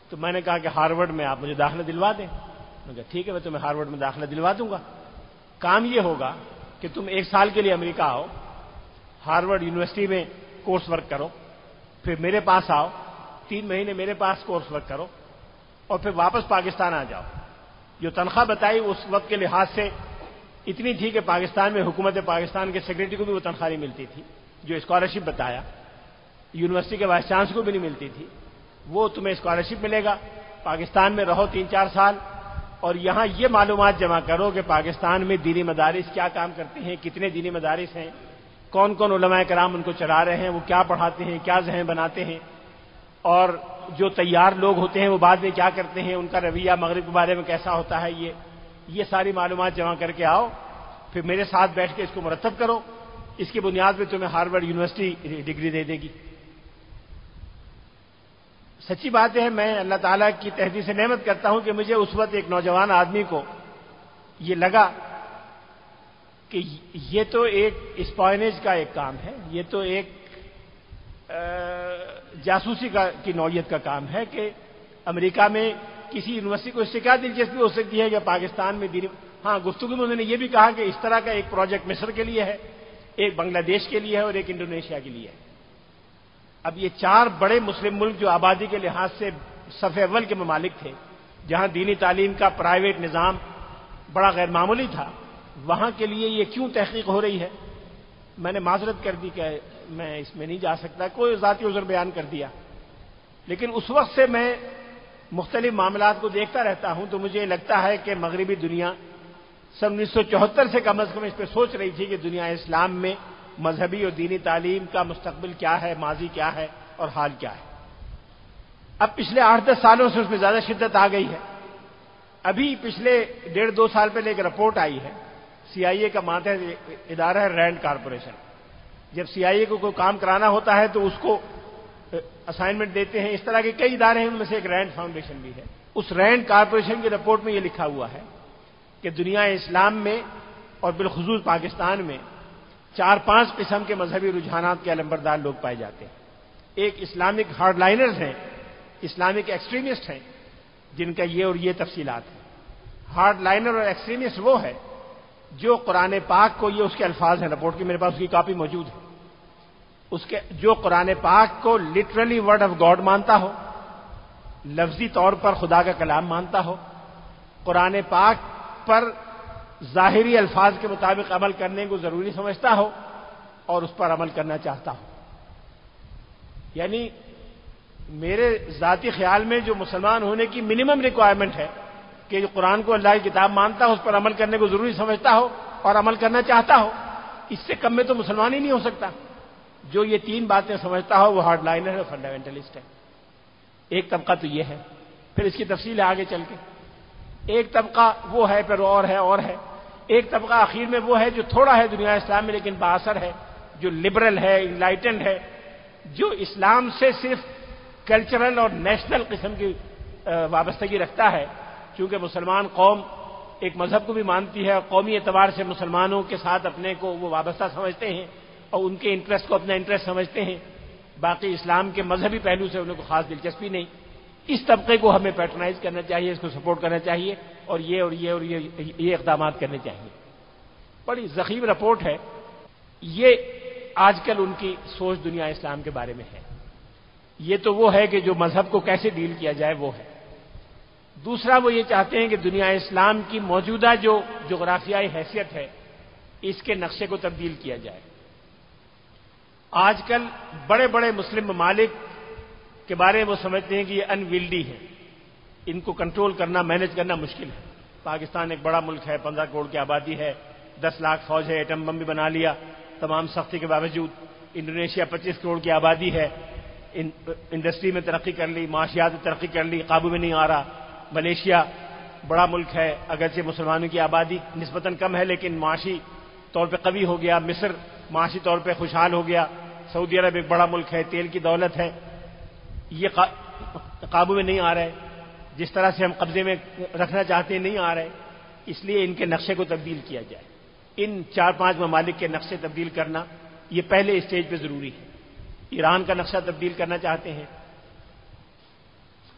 تو میں نے کہا کہ ہارورڈ میں آپ مجھے داخلہ دلوا دیں. میں نے کہا ٹھیک ہے میں تمہیں ہارورڈ میں داخلہ دلوا دوں گا. کام یہ ہوگا کہ تم 1 سال کے لیے امریکہ آؤ, ہارورڈ یونیورسٹی میں کورس ورک کرو, پھر میرے پاس آؤ 3 مہینے میرے پاس کورس ورک کرو, اور پھر واپس پاکستان آ جاؤ. جو تنخواہ بتائی اس وقت کے لحاظ سے اتنی تھی کہ پاکستان میں حکومت پاکستان کے سیکرٹری کو بھی وہ تنخواہ نہیں ملتی تھی. جو اسکالرشپ بتایا یونیورسٹی کے وائس چانسلر کو بھی نہیں ملتی تھی. وہ تمہیں اسکالرشپ ملے گا, پاکستان میں رہو 3-4 سال, اور یہاں یہ معلومات جمع کرو کہ پاکستان میں دینی مدارس کیا کام کرتے ہیں, کتنے دینی مدارس ہیں, کون کون علماء کرام ان کو چلا رہے ہیں, وہ کیا پڑھاتے ہیں, کیا ذہن بناتے ہیں, اور جو تیار لوگ ہوتے ہیں وہ بعد میں کیا کرتے ہیں, ان کا رویہ مغرب کے بارے میں کیسا ہوتا ہے. یہ ساری معلومات جمع کر کے آؤ, پھر میرے ساتھ بیٹھ کے اس کو مرتب کرو. اس کی بنیاد پہ تمہیں ہارورڈ یونیورسٹی ڈگری دے دے گی. سچی بات ہے, میں اللہ تعالیٰ کی تہدید سے نعمت کرتا ہوں کہ مجھے اس وقت ایک نوجوان آدمی کو یہ لگا کہ یہ تو ایک اسپائنیج کا ایک کام ہے, یہ تو ایک جاسوسی کی نوعیت کا کام ہے کہ امریکہ میں کسی یونیورسٹی کو اس سے کیا دلچسپی ہو سکتی ہے کہ پاکستان میں دینی. ہاں, گفتگو میں انہوں نے یہ بھی کہا کہ اس طرح کا ایک پروجیکٹ مصر کے لیے ہے, ایک بنگلہ دیش کے لیے ہے, اور ایک انڈونیشیا کے لیے ہے. اب یہ 4 بڑے مسلم ملک جو آبادی کے لحاظ سے صف اول کے ممالک تھے, جہاں دینی تعلیم کا پرائیویٹ نظام بڑا غیر معمولی تھا, وہاں کے لیے یہ کیوں تحقیق ہو رہی ہے. میں نے معذرت کر دی کہ میں اس میں نہیں جا سکتا, کوئی ذاتی عذر بیان کر دیا. لیکن اس وقت سے میں مختلف معاملات کو دیکھتا رہتا ہوں تو مجھے لگتا ہے کہ مغربی دنیا 1974 سے کم از کم اس پہ سوچ رہی تھی کہ دنیا اسلام میں مذہبی اور دینی تعلیم کا مستقبل کیا ہے, ماضی کیا ہے اور حال کیا ہے. اب پچھلے 8-10 سالوں سے اس میں زیادہ شدت آ گئی ہے. ابھی پچھلے 1.5-2 سال پہلے ایک رپورٹ آئی ہے, CIA کا ماتحت ادارہ ہے رینڈ کارپوریشن. جب CIA کو کوئی کام کرانا ہوتا ہے تو اس کو اسائنمنٹ دیتے ہیں. اس طرح کے کئی ادارے ہیں, ان میں سے ایک رینڈ فاؤنڈیشن بھی ہے. اس رینڈ کارپوریشن کی رپورٹ میں یہ لکھا ہوا ہے کہ دنیا اسلام میں اور بالخصوص پاکستان میں 4-5 قسم کے مذہبی رجحانات کے علمبردار لوگ پائے جاتے ہیں. ایک اسلامک ہارڈ لائنرز ہیں, اسلامک ایکسٹریمسٹ ہیں, جن کا یہ اور یہ تفصیلات ہیں. ہارڈ لائنر اور ایکسٹریمسٹ وہ ہے جو قرآن پاک کو, یہ اس کے الفاظ ہیں رپورٹ کی, میرے پاس اس کی کاپی موجود ہے, اس کے جو قرآن پاک کو لٹرلی ورڈ آف گاڈ مانتا ہو, لفظی طور پر خدا کا کلام مانتا ہو, قرآن پاک پر ظاہری الفاظ کے مطابق عمل کرنے کو ضروری سمجھتا ہو اور اس پر عمل کرنا چاہتا ہو. یعنی میرے ذاتی خیال میں جو مسلمان ہونے کی منیمم ریکوائرمنٹ ہے کہ جو قرآن کو اللہ کی کتاب مانتا ہو, اس پر عمل کرنے کو ضروری سمجھتا ہو اور عمل کرنا چاہتا ہو, اس سے کم میں تو مسلمان ہی نہیں ہو سکتا. جو یہ 3 باتیں سمجھتا ہو وہ ہارڈ لائنر ہے, فنڈامنٹلسٹ ہے. ایک طبقہ تو یہ ہے, پھر اس کی تفصیل ہے آگے چل کے. ایک طبقہ وہ ہے, پھر اور ہے. ایک طبقہ آخر میں وہ ہے جو تھوڑا ہے دنیا اسلام میں لیکن بااثر ہے, جو لبرل ہے, انلائٹنڈ ہے, جو اسلام سے صرف کلچرل اور نیشنل قسم کی وابستگی رکھتا ہے. چونکہ مسلمان قوم ایک مذہب کو بھی مانتی ہے اور قومی اعتبار سے مسلمانوں کے ساتھ اپنے کو وہ وابستہ سمجھتے ہیں اور ان کے انٹرسٹ کو اپنا انٹرسٹ سمجھتے ہیں. باقی اسلام کے مذہبی پہلو سے انہیں کو خاص دلچسپی نہیں. اس طبقے کو ہمیں پیٹرنائز کرنا چاہیے, اس کو سپورٹ کرنا چاہیے, اور یہ اقدامات کرنے چاہیے. بڑی ضخیم رپورٹ ہے. یہ آج کل ان کی سوچ دنیا اسلام کے بارے میں ہے. یہ تو وہ ہے کہ جو مذہب کو کیسے ڈیل کیا جائے وہ ہے. دوسرا وہ یہ چاہتے ہیں کہ دنیا اسلام کی موجودہ جو جغرافیائی حیثیت ہے اس کے نقشے کو تبدیل کیا جائے. آج کل بڑے بڑے مسلم ممالک کے بارے میں وہ سمجھتے ہیں کہ یہ انویلڈی ہے, ان کو کنٹرول کرنا, مینج کرنا مشکل ہے. پاکستان ایک بڑا ملک ہے, 15 کروڑ کی آبادی ہے, 10 لاکھ فوج ہے, ایٹم بم بھی بنا لیا تمام سختی کے باوجود. انڈونیشیا 25 کروڑ کی آبادی ہے, انڈسٹری میں ترقی کر لی, معاشیات میں ترقی کر لی, قابو میں نہیں آ رہا. ملیشیا بڑا ملک ہے, اگرچہ مسلمانوں کی آبادی نسبتاً کم ہے لیکن معاشی طور پہ قوی ہو گیا. مصر معاشی طور پہ خوشحال ہو گیا. سعودی عرب ایک بڑا ملک ہے, تیل کی دولت ہے, یہ قابو میں نہیں آ رہے, جس طرح سے ہم قبضے میں رکھنا چاہتے ہیں نہیں آ رہے. اس لیے ان کے نقشے کو تبدیل کیا جائے. ان 4-5 ممالک کے نقشے تبدیل کرنا یہ پہلے اسٹیج پہ ضروری ہے. ایران کا نقشہ تبدیل کرنا چاہتے ہیں,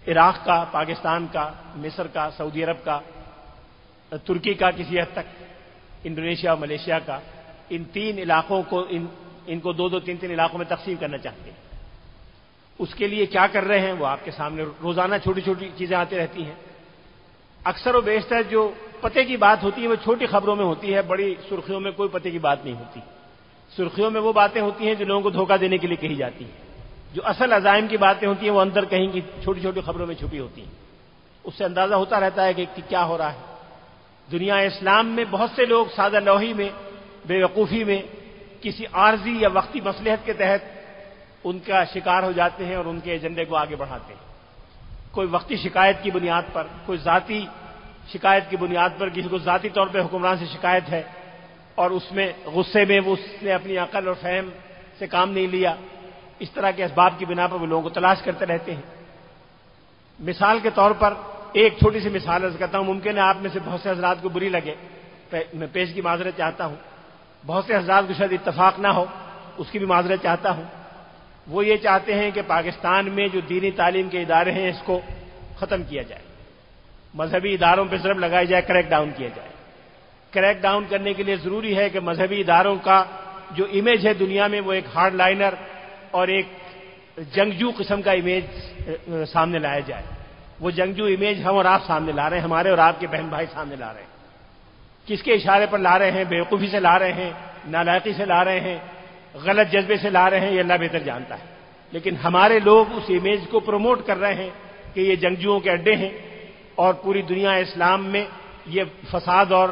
عراق کا، پاکستان کا، مصر کا، سعودی عرب کا، ترکی کا کسی حد تک، انڈونیشیا اور ملیشیا کا، ان 3 علاقوں کو ان کو 2-2 3-3 علاقوں میں تقسیم کرنا چاہتے ہیں۔ اس کے لیے کیا کر رہے ہیں وہ آپ کے سامنے روزانہ چھوٹی چھوٹی چیزیں آتی رہتی ہیں۔ اکثر و بیشتر جو پتے کی بات ہوتی ہے وہ چھوٹی خبروں میں ہوتی ہے، بڑی سرخیوں میں کوئی پتے کی بات نہیں ہوتی۔ سرخیوں میں وہ باتیں ہوتی ہیں جو لوگوں کو دھوکہ دینے کے لیے کہی جاتی ہیں۔ جو اصل عزائم کی باتیں ہوتی ہیں وہ اندر کہیں کی چھوٹی چھوٹی خبروں میں چھپی ہوتی ہیں۔ اس سے اندازہ ہوتا رہتا ہے کہ کیا ہو رہا ہے۔ دنیا اسلام میں بہت سے لوگ سادہ لوحی میں، بے وقوفی میں، کسی عارضی یا وقتی مصلحت کے تحت ان کا شکار ہو جاتے ہیں اور ان کے ایجنڈے کو آگے بڑھاتے ہیں۔ کوئی وقتی شکایت کی بنیاد پر، کوئی ذاتی شکایت کی بنیاد پر، کسی کو ذاتی طور پہ حکمران سے شکایت ہے اور اس میں غصے میں اس نے اپنی عقل اور فہم سے کام نہیں لیا، اس طرح کے اسباب کی بنا پر وہ لوگوں کو تلاش کرتے رہتے ہیں۔ مثال کے طور پر ایک چھوٹی سی مثال عرض کرتا ہوں، ممکن ہے آپ میں سے بہت سے حضرات کو بری لگے، میں پیش کی معذرت چاہتا ہوں، بہت سے حضرات کو شاید اتفاق نہ ہو، اس کی بھی معذرت چاہتا ہوں۔ وہ یہ چاہتے ہیں کہ پاکستان میں جو دینی تعلیم کے ادارے ہیں اس کو ختم کیا جائے، مذہبی اداروں پہ ضرب لگائی جائے، کریک ڈاؤن کیا جائے۔ کریک ڈاؤن کرنے کے لیے ضروری ہے کہ مذہبی اداروں کا جو امیج ہے دنیا میں وہ ایک ہارڈ لائنر اور ایک جنگجو قسم کا امیج سامنے لایا جائے۔ وہ جنگجو امیج ہم اور آپ سامنے لا رہے ہیں، ہمارے اور آپ کے بہن بھائی سامنے لا رہے ہیں۔ کس کے اشارے پر لا رہے ہیں؟ بیوقوفی سے لا رہے ہیں، نالائقی سے لا رہے ہیں، غلط جذبے سے لا رہے ہیں، یہ اللہ بہتر جانتا ہے۔ لیکن ہمارے لوگ اس امیج کو پروموٹ کر رہے ہیں کہ یہ جنگجوؤں کے اڈے ہیں اور پوری دنیا اسلام میں یہ فساد اور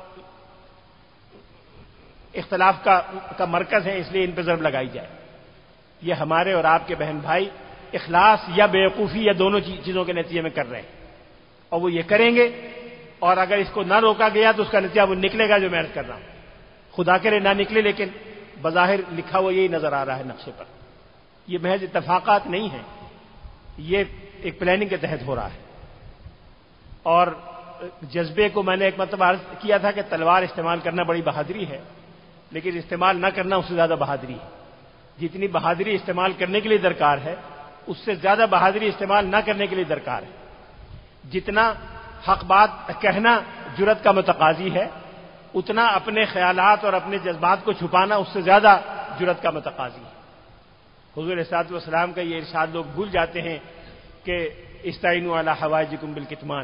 اختلاف کا مرکز ہے، اس لیے ان پہ ضرب لگائی جائے۔ یہ ہمارے اور آپ کے بہن بھائی اخلاص یا بیوقوفی یا دونوں چیزوں کے نتیجے میں کر رہے ہیں، اور وہ یہ کریں گے، اور اگر اس کو نہ روکا گیا تو اس کا نتیجہ وہ نکلے گا جو میں عرض کر رہا ہوں۔ خدا کرے نہ نکلے، لیکن بظاہر لکھا ہوا یہی نظر آ رہا ہے نقشے پر۔ یہ محض اتفاقات نہیں ہیں، یہ ایک پلاننگ کے تحت ہو رہا ہے۔ اور جذبے کو میں نے ایک مرتبہ عرض کیا تھا کہ تلوار استعمال کرنا بڑی بہادری ہے، لیکن استعمال نہ کرنا اس سے زیادہ بہادری ہے۔ جتنی بہادری استعمال کرنے کے لیے درکار ہے اس سے زیادہ بہادری استعمال نہ کرنے کے لیے درکار ہے۔ جتنا حق بات کہنا جرأت کا متقاضی ہے، اتنا اپنے خیالات اور اپنے جذبات کو چھپانا اس سے زیادہ جرأت کا متقاضی ہے۔ حضور علیہ الصلوۃ والسلام کا یہ ارشاد لوگ بھول جاتے ہیں کہ استعینوا علی حوائجکم بالکتمان۔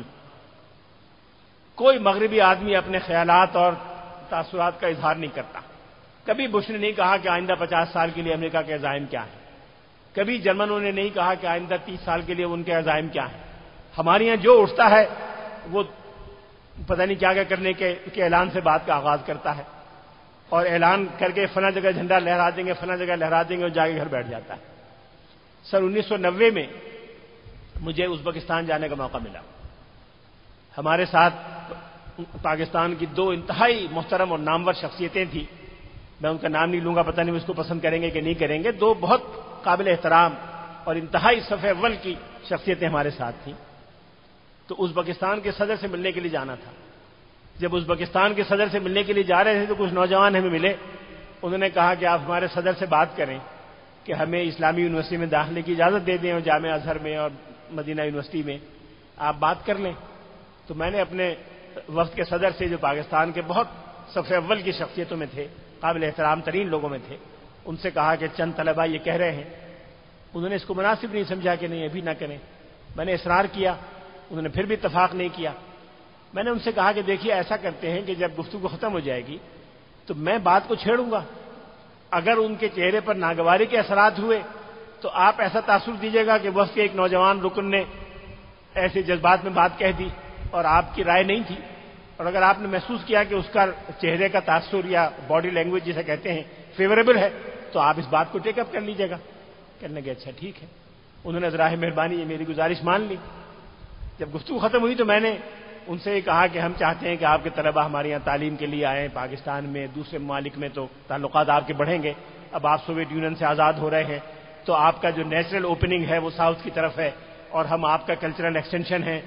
کوئی مغربی آدمی اپنے خیالات اور تاثرات کا اظہار نہیں کرتا۔ کبھی بش نے نہیں کہا کہ آئندہ 50 سال کے لیے امریکہ کے عزائم کیا ہیں، کبھی جرمنوں نے نہیں کہا کہ آئندہ 30 سال کے لیے ان کے عزائم کیا ہیں۔ ہمارے یہاں جو اٹھتا ہے وہ پتہ نہیں کیا کرنے کے اعلان سے بات کا آغاز کرتا ہے، اور اعلان کر کے فلاں جگہ جھنڈا لہرا دیں گے، فلاں جگہ لہرا دیں گے، اور جا کے گھر بیٹھ جاتا ہے۔ سن 1990 میں مجھے ازبکستان جانے کا موقع ملا۔ ہمارے ساتھ پاکستان کی 2 انتہائی محترم اور نامور شخصیتیں تھیں، میں ان کا نام نہیں لوں گا، پتہ نہیں وہ اس کو پسند کریں گے کہ نہیں کریں گے۔ 2 بہت قابل احترام اور انتہائی صف اول کی شخصیتیں ہمارے ساتھ تھیں۔ تو ازبکستان کے صدر سے ملنے کے لیے جانا تھا۔ جب ازبکستان کے صدر سے ملنے کے لیے جا رہے تھے تو کچھ نوجوان ہمیں ملے، انہوں نے کہا کہ آپ ہمارے صدر سے بات کریں کہ ہمیں اسلامی یونیورسٹی میں داخلے کی اجازت دے دیں، اور جامعہ ازہر میں اور مدینہ یونیورسٹی میں آپ بات کر لیں۔ تو میں نے اپنے وفد کے صدر سے، جو پاکستان کے بہت صف اول کی شخصیتوں میں تھے، قابل احترام ترین لوگوں میں تھے، ان سے کہا کہ چند طلباء یہ کہہ رہے ہیں۔ انہوں نے اس کو مناسب نہیں سمجھا کہ نہیں ابھی نہ کریں۔ میں نے اصرار کیا، انہوں نے پھر بھی اتفاق نہیں کیا۔ میں نے ان سے کہا کہ دیکھیے ایسا کرتے ہیں کہ جب گفتگو ختم ہو جائے گی تو میں بات کو چھیڑوں گا، اگر ان کے چہرے پر ناگواری کے اثرات ہوئے تو آپ ایسا تاثر دیجیے گا کہ وفد کے ایک نوجوان رکن نے ایسے جذبات میں بات کہہ دی اور آپ کی رائے نہیں تھی، اور اگر آپ نے محسوس کیا کہ اس کا چہرے کا تاثر یا باڈی لینگویج جسے کہتے ہیں فیوریبل ہے تو آپ اس بات کو ٹیک اپ کر لیجیے گا۔ کہنے لگے اچھا ٹھیک ہے۔ انہوں نے ذرا مہربانی یہ میری گزارش مان لی۔ جب گفتگو ختم ہوئی تو میں نے ان سے یہ کہا کہ ہم چاہتے ہیں کہ آپ کے طلباء ہمارے یہاں تعلیم کے لیے آئیں، پاکستان میں دوسرے ممالک میں تو تعلقات آپ کے بڑھیں گے، اب آپ سوویت یونین سے آزاد ہو رہے ہیں تو آپ کا جو نیچرل اوپننگ ہے وہ ساؤتھ کی طرف ہے، اور ہم آپ کا کلچرل ایکسٹینشن ہے،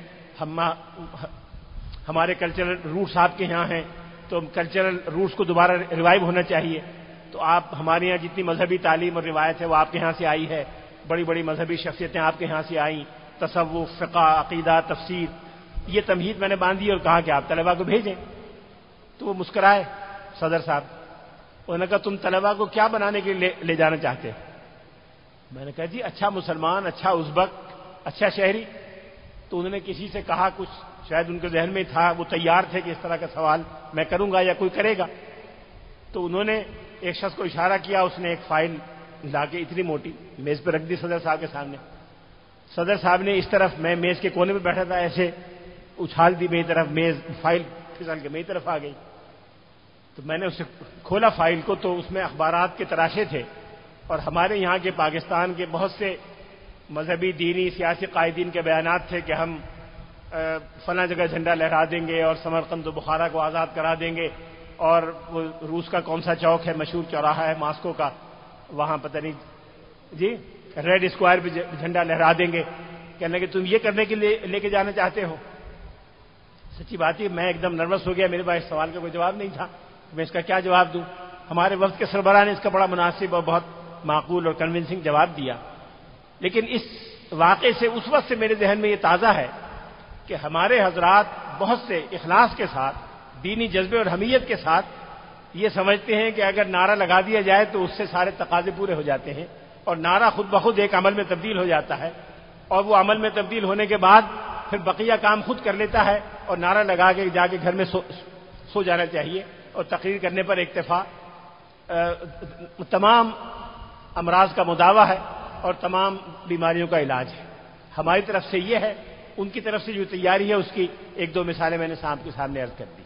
ہمارے کلچرل روٹس آپ کے یہاں ہیں، تو کلچرل روٹس کو دوبارہ ریوائیو ہونا چاہیے۔ تو آپ ہمارے یہاں جتنی مذہبی تعلیم اور روایت ہے وہ آپ کے یہاں سے آئی ہے، بڑی بڑی مذہبی شخصیتیں آپ کے یہاں سے آئیں، تصوف، فقہ، عقیدہ، تفسیر، یہ تمہید میں نے باندھی اور کہا کہ آپ طلباء کو بھیجیں. تو وہ مسکرائے صدر صاحب. انہوں نے کہا تم طلباء کو کیا بنانے کے لیے لے جانا چاہتے ہیں؟ میں نے کہا جی اچھا مسلمان، اچھا ازبک، اچھا شہری. تو انہوں نے کسی سے کہا، کچھ شاید ان کے ذہن میں تھا، وہ تیار تھے کہ اس طرح کا سوال میں کروں گا یا کوئی کرے گا. تو انہوں نے ایک شخص کو اشارہ کیا، اس نے ایک فائل لا کے اتنی موٹی میز پہ رکھ دی صدر صاحب کے سامنے. صدر صاحب نے اس طرف، میں میز کے کونے پہ بیٹھا تھا، ایسے اچھال دی میری طرف، میز فائل پھسل کے میری طرف آ گئی. تو میں نے اسے کھولا فائل کو، تو اس میں اخبارات کے تراشے تھے اور ہمارے یہاں کے پاکستان کے بہت سے مذہبی، دینی، سیاسی قائدین کے بیانات تھے کہ ہم فلاں جگہ جھنڈا لہرا دیں گے اور سمرقند و بخارا کو آزاد کرا دیں گے، اور وہ روس کا کون سا چوک ہے مشہور چوراہا ہے ماسکو کا، وہاں پتہ نہیں جی ریڈ اسکوائر پہ جھنڈا لہرا دیں گے. کہنے لگے تم یہ کرنے کے لیے لے کے جانا چاہتے ہو؟ سچی بات ہے میں ایک دم نروس ہو گیا. میرے پاس اس سوال کا کوئی جواب نہیں تھا. میں اس کا کیا جواب دوں؟ ہمارے وقت کے سربراہ نے اس کا بڑا مناسب اور بہت معقول اور کنونسنگ جواب دیا. لیکن اس واقعے سے اس وقت سے میرے ذہن میں یہ تازہ ہے کہ ہمارے حضرات بہت سے اخلاص کے ساتھ، دینی جذبے اور حمیت کے ساتھ یہ سمجھتے ہیں کہ اگر نعرہ لگا دیا جائے تو اس سے سارے تقاضے پورے ہو جاتے ہیں، اور نعرہ خود بخود ایک عمل میں تبدیل ہو جاتا ہے، اور وہ عمل میں تبدیل ہونے کے بعد پھر بقیہ کام خود کر لیتا ہے، اور نعرہ لگا کے جا کے گھر میں سو جانا چاہیے. اور تقریر کرنے پر اکتفا تمام امراض کا مداوع ہے اور تمام بیماریوں کا علاج ہے. ہماری طرف سے یہ ہے. ان کی طرف سے جو تیاری ہے اس کی ایک دو مثالیں میں نے آپ کے سامنے عرض کر دی.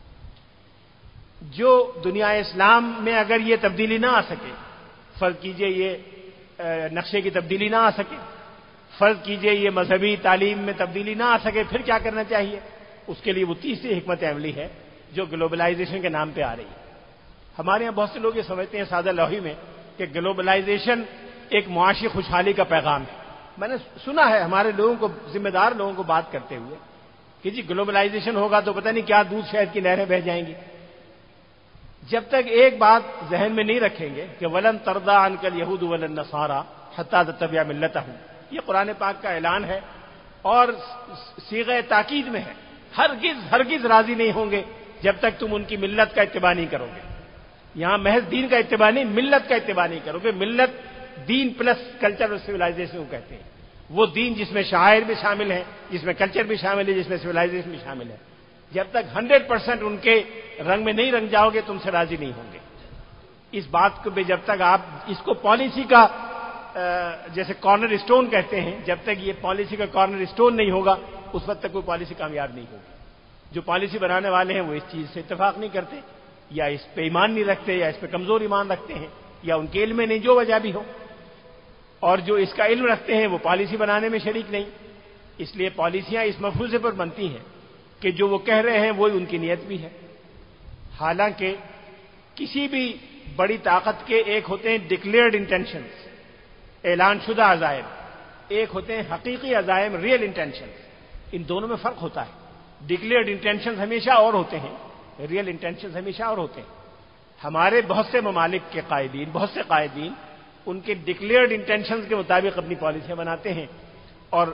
جو دنیا اسلام میں اگر یہ تبدیلی نہ آ سکے، فرض کیجئے یہ نقشے کی تبدیلی نہ آ سکے، فرض کیجئے یہ مذہبی تعلیم میں تبدیلی نہ آ سکے، پھر کیا کرنا چاہیے؟ اس کے لیے وہ تیسری حکمت عملی ہے جو گلوبلائزیشن کے نام پہ آ رہی ہے. ہمارے یہاں بہت سے لوگ یہ سمجھتے ہیں سادہ لوحی میں کہ گلوبلائزیشن ایک معاشی خوشحالی کا پیغام ہے. میں نے سنا ہے ہمارے لوگوں کو، ذمہ دار لوگوں کو بات کرتے ہوئے کہ جی گلوبلائزیشن ہوگا تو پتہ نہیں کیا دودھ شہد کی نہریں بہہ جائیں گی. جب تک ایک بات ذہن میں نہیں رکھیں گے کہ ولن ترضى عنك اليهود ولا النصارى حتى تتبع ملتهم، یہ قرآن پاک کا اعلان ہے اور صیغہ تاکید میں ہے. ہرگز راضی نہیں ہوں گے جب تک تم ان کی ملت کا اتباع نہیں کرو گے. یہاں محض دین کا اتباع نہیں، ملت کا اتباع نہیں کرو گے. ملت دین پلس کلچر اور سویلائزیشن کو کہتے ہیں. وہ دین جس میں شاعر بھی شامل ہے، جس میں کلچر بھی شامل ہے، جس میں سویلائزیشن بھی شامل ہے. جب تک 100% ان کے رنگ میں نہیں رنگ جاؤ گے تم سے راضی نہیں ہوں گے. اس بات کو جب تک آپ اس کو پالیسی کا جیسے کارنر اسٹون کہتے ہیں، جب تک یہ پالیسی کا کارنر اسٹون نہیں ہوگا اس وقت تک کوئی پالیسی کامیاب نہیں ہوگی. جو پالیسی بنانے والے ہیں وہ اس چیز سے اتفاق نہیں کرتے، یا اس پہ ایمان نہیں رکھتے، یا اس پہ کمزور ایمان رکھتے ہیں، یا ان کے علم میں نہیں، جو وجہ بھی ہو. اور جو اس کا علم رکھتے ہیں وہ پالیسی بنانے میں شریک نہیں. اس لیے پالیسیاں اس مفروضے پر بنتی ہیں کہ جو وہ کہہ رہے ہیں وہی ان کی نیت بھی ہے. حالانکہ کسی بھی بڑی طاقت کے ایک ہوتے ہیں ڈکلیئرڈ انٹینشنز، اعلان شدہ عزائم، ایک ہوتے ہیں حقیقی عزائم، ریئل انٹینشنز. ان دونوں میں فرق ہوتا ہے. ڈکلیئرڈ انٹینشنز ہمیشہ اور ہوتے ہیں، ریئل انٹینشنز ہمیشہ اور ہوتے ہیں. ہمارے بہت سے ممالک کے قائدین، بہت سے قائدین ان کے ڈکلیئرڈ انٹینشنز کے مطابق اپنی پالیسیاں بناتے ہیں اور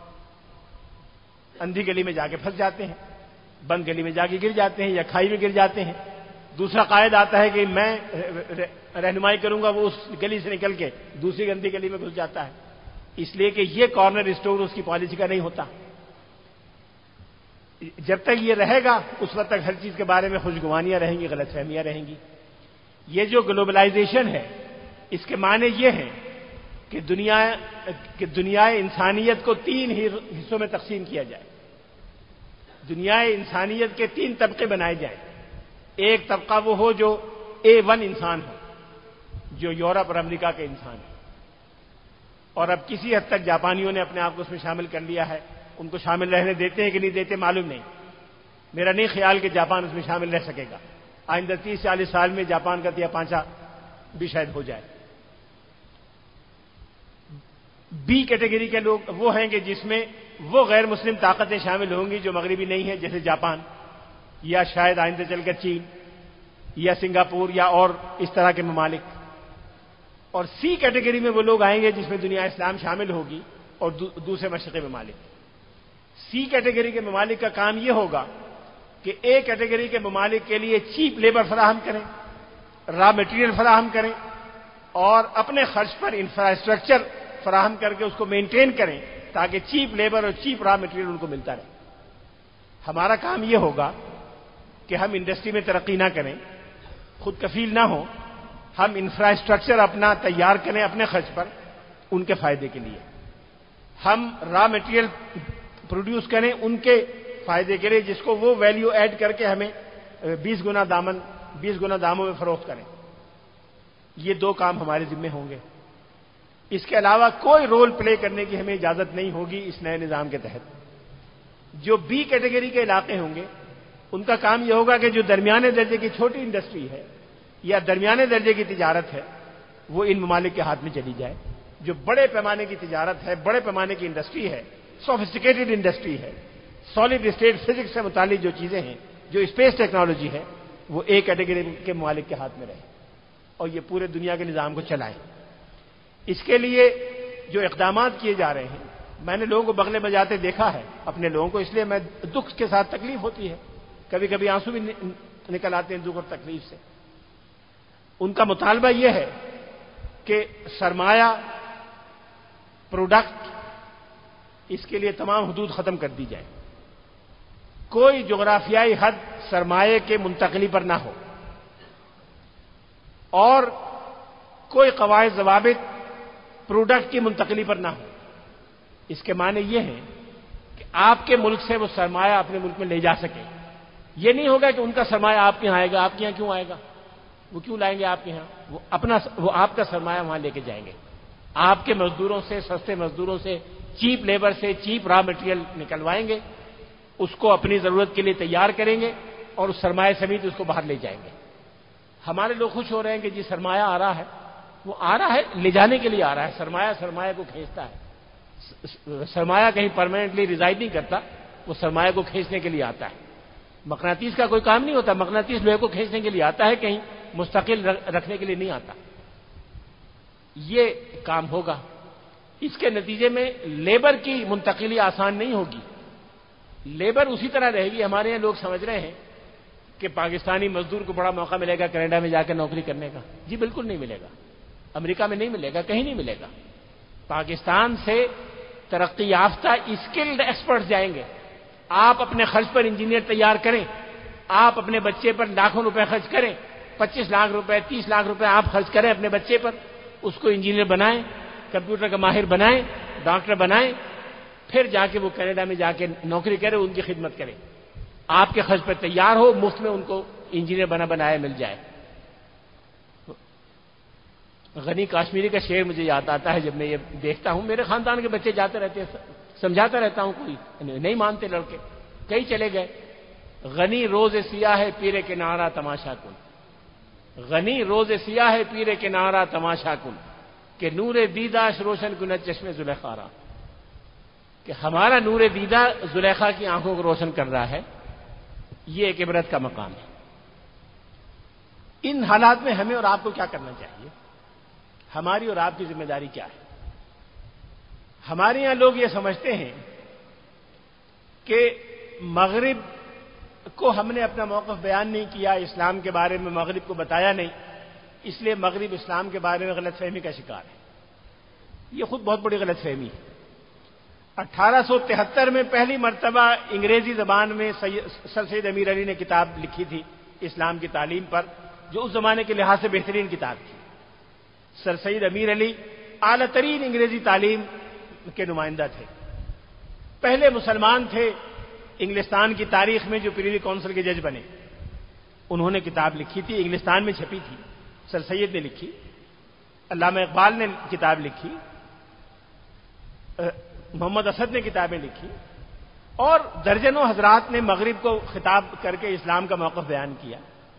اندھی گلی میں جا کے پھنس جاتے ہیں، بند گلی میں جا کے گر جاتے ہیں یا کھائی میں گر جاتے ہیں. دوسرا قائد آتا ہے کہ میں رہنمائی کروں گا، وہ اس گلی سے نکل کے دوسری گندی گلی میں گھس جاتا ہے. اس لیے کہ یہ کارنر اسٹون اس کی پالیسی کا نہیں ہوتا. جب تک یہ رہے گا اس وقت تک ہر چیز کے بارے میں خوشگوانیاں رہیں گی، غلط فہمیاں رہیں گی. یہ جو گلوبلائزیشن ہے اس کے معنی یہ ہیں کہ دنیا انسانیت کو 3 حصوں میں تقسیم کیا جائے. دنیا انسانیت کے 3 طبقے بنائے جائیں. ایک طبقہ وہ ہو جو A1 انسان ہو، جو یورپ اور امریکہ کے انسان ہیں، اور اب کسی حد تک جاپانیوں نے اپنے آپ کو اس میں شامل کر لیا ہے. ان کو شامل رہنے دیتے ہیں کہ نہیں دیتے معلوم نہیں. میرا نہیں خیال کہ جاپان اس میں شامل رہ سکے گا. آئندہ 30-40 سال میں جاپان کا تیا پانچا بھی شاید ہو جائے. بی کیٹیگری کے لوگ وہ ہیں کہ جس میں وہ غیر مسلم طاقتیں شامل ہوں گی جو مغربی نہیں ہیں، جیسے جاپان یا شاید آئندہ چل کر چین یا سنگاپور یا اور اس طرح کے ممالک. اور سی کیٹیگری میں وہ لوگ آئیں گے جس میں دنیا اسلام شامل ہوگی، اور دوسرے مشرقی ممالک. سی کیٹیگری کے ممالک کا کام یہ ہوگا کہ اے کیٹیگری کے ممالک کے لیے چیپ لیبر فراہم کریں، را مٹیریل فراہم کریں اور اپنے خرچ پر انفراسٹرکچر فراہم کر کے اس کو مینٹین کریں تاکہ چیپ لیبر اور چیپ را مٹیریل ان کو ملتا رہے. ہمارا کام یہ ہوگا کہ ہم انڈسٹری میں ترقی نہ کریں، خود کفیل نہ ہوں، ہم انفراسٹرکچر اپنا تیار کریں اپنے خرچ پر ان کے فائدے کے لیے. ہم را مٹیریل پروڈیوس کریں ان کے فائدے کے لیے جس کو وہ ویلیو ایڈ کر کے ہمیں 20 گنا داموں میں فروخت کریں. یہ دو کام ہمارے ذمہ ہوں گے. اس کے علاوہ کوئی رول پلے کرنے کی ہمیں اجازت نہیں ہوگی اس نئے نظام کے تحت. جو بی کیٹیگری کے علاقے ہوں گے ان کا کام یہ ہوگا کہ جو درمیانے درجے کی چھوٹی انڈسٹری ہے یا درمیانے درجے کی تجارت ہے وہ ان ممالک کے ہاتھ میں چلی جائے. جو بڑے پیمانے کی تجارت ہے، بڑے پیمانے کی انڈسٹری ہے، سوفسٹیکیٹڈ انڈسٹری ہے، سالڈ اسٹیٹ فزکس سے متعلق جو چیزیں ہیں، جو اسپیس ٹیکنالوجی ہے، وہ اے کیٹیگری کے ممالک کے ہاتھ میں رہے اور یہ پورے دنیا کے نظام کو چلائیں. اس کے لیے جو اقدامات کیے جا رہے ہیں، میں نے لوگوں کو بغلے بجاتے دیکھا ہے اپنے لوگوں کو، اس لیے میں دکھ کے ساتھ تکلیف ہوتی ہے، کبھی کبھی آنسو بھی نکل آتے ہیں دکھ اور تکلیف سے. ان کا مطالبہ یہ ہے کہ سرمایہ، پروڈکٹ، اس کے لیے تمام حدود ختم کر دی جائے. کوئی جغرافیائی حد سرمایہ کے منتقلی پر نہ ہو اور کوئی قواعد ضوابط پروڈکٹ کی منتقلی پر نہ ہو. اس کے معنی یہ ہے کہ آپ کے ملک سے وہ سرمایہ اپنے ملک میں لے جا سکے. یہ نہیں ہوگا کہ ان کا سرمایہ آپ کے یہاں آئے گا. آپ کے یہاں کیوں آئے گا؟ وہ کیوں لائیں گے آپ کے یہاں؟ وہ آپ کا سرمایہ وہاں لے کے جائیں گے. آپ کے مزدوروں سے، سستے مزدوروں سے، چیپ لیبر سے چیپ را مٹیریل نکلوائیں گے، اس کو اپنی ضرورت کے لیے تیار کریں گے اور اس سرمایہ سمیت اس کو باہر لے جائیں گے. ہمارے لوگ خوش ہو رہے ہیں کہ جی سرمایہ آ رہا ہے. وہ آ رہا ہے لے جانے کے لیے آ رہا ہے. سرمایہ کو کھینچتا ہے. سرمایہ کہیں پرماننٹلی ریزائڈ نہیں کرتا، وہ سرمایہ کو کھینچنے کے لیے آتا ہے. مقناطیس کا کوئی کام نہیں ہوتا. مقناطیس لوہے کو کھینچنے کے لیے آتا ہے، کہیں مستقل رکھنے کے لیے نہیں آتا. یہ کام ہوگا. اس کے نتیجے میں لیبر کی منتقلی آسان نہیں ہوگی. لیبر اسی طرح رہے گی. ہمارے یہاں لوگ سمجھ رہے ہیں کہ پاکستانی مزدور کو بڑا موقع ملے گا کینیڈا میں جا کے نوکری کرنے کا. جی بالکل نہیں ملے گا. امریکہ میں نہیں ملے گا، کہیں نہیں ملے گا. پاکستان سے ترقی یافتہ اسکلڈ ایکسپرٹس جائیں گے. آپ اپنے خرچ پر انجینئر تیار کریں، آپ اپنے بچے پر لاکھوں روپے خرچ کریں، 25 لاکھ روپے 30 لاکھ روپے آپ خرچ کریں اپنے بچے پر، اس کو انجینئر بنائیں، کمپیوٹر کا ماہر بنائیں، ڈاکٹر بنائیں، پھر جا کے وہ کینیڈا میں جا کے نوکری کرے، ان کی خدمت کرے. آپ کے خرچ پر تیار ہو، مفت میں ان کو انجینئر بنایا مل جائے. غنی کاشمیری کا شعر مجھے یاد آتا ہے جب میں یہ دیکھتا ہوں. میرے خاندان کے بچے جاتے رہتے ہیں، سمجھاتا رہتا ہوں، کوئی نہیں مانتے لڑکے، کئی چلے گئے. غنی روز سیاہ ہے پیرے کنارہ تماشا کن، غنی روز سیاہ ہے پیرے کنارہ تماشا کن، کہ نور دیداش روشن کن چشم زلیخا را. کہ ہمارا نور دیدہ زلیخا کی آنکھوں کو روشن کر رہا ہے. یہ ایک عبرت کا مقام ہے. ان حالات میں ہمیں اور آپ کو کیا کرنا چاہیے؟ ہماری اور آپ کی ذمہ داری کیا ہے؟ ہمارے یہاں لوگ یہ سمجھتے ہیں کہ مغرب کو ہم نے اپنا موقف بیان نہیں کیا، اسلام کے بارے میں مغرب کو بتایا نہیں، اس لیے مغرب اسلام کے بارے میں غلط فہمی کا شکار ہے. یہ خود بہت بڑی غلط فہمی ہے. 1873 میں پہلی مرتبہ انگریزی زبان میں سر سید امیر علی نے کتاب لکھی تھی اسلام کی تعلیم پر، جو اس زمانے کے لحاظ سے بہترین کتاب تھی. سر سید امیر علی اعلیٰ ترین انگریزی تعلیم کے نمائندہ تھے. پہلے مسلمان تھے انگلستان کی تاریخ میں جو پریوی کونسل کے جج بنے. انہوں نے کتاب لکھی تھی، انگلستان میں چھپی تھی. سر سید نے لکھی، علامہ اقبال نے کتاب لکھی، محمد اسد نے کتابیں لکھی، اور درجنوں حضرات نے مغرب کو خطاب کر کے اسلام کا موقف بیان کیا.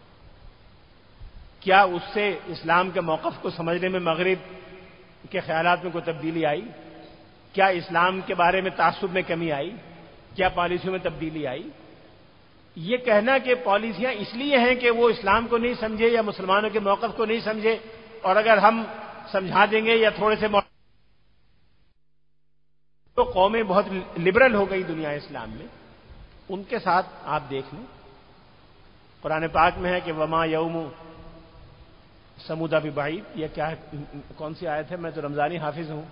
کیا اس سے اسلام کے موقف کو سمجھنے میں مغرب کے خیالات میں کوئی تبدیلی آئی؟ کیا اسلام کے بارے میں تعصب میں کمی آئی؟ کیا پالیسیوں میں تبدیلی آئی؟ یہ کہنا کہ پالیسیاں اس لیے ہیں کہ وہ اسلام کو نہیں سمجھے یا مسلمانوں کے موقف کو نہیں سمجھے، اور اگر ہم سمجھا دیں گے یا تھوڑے سے جو قومیں بہت لبرل ہو گئی دنیا اسلام میں، ان کے ساتھ آپ دیکھ لیں، قرآن پاک میں ہے کہ وما یوم سمودا ببعید، یہ کیا ہے، کون سی آیت ہے؟ میں تو رمضانی حافظ ہوں.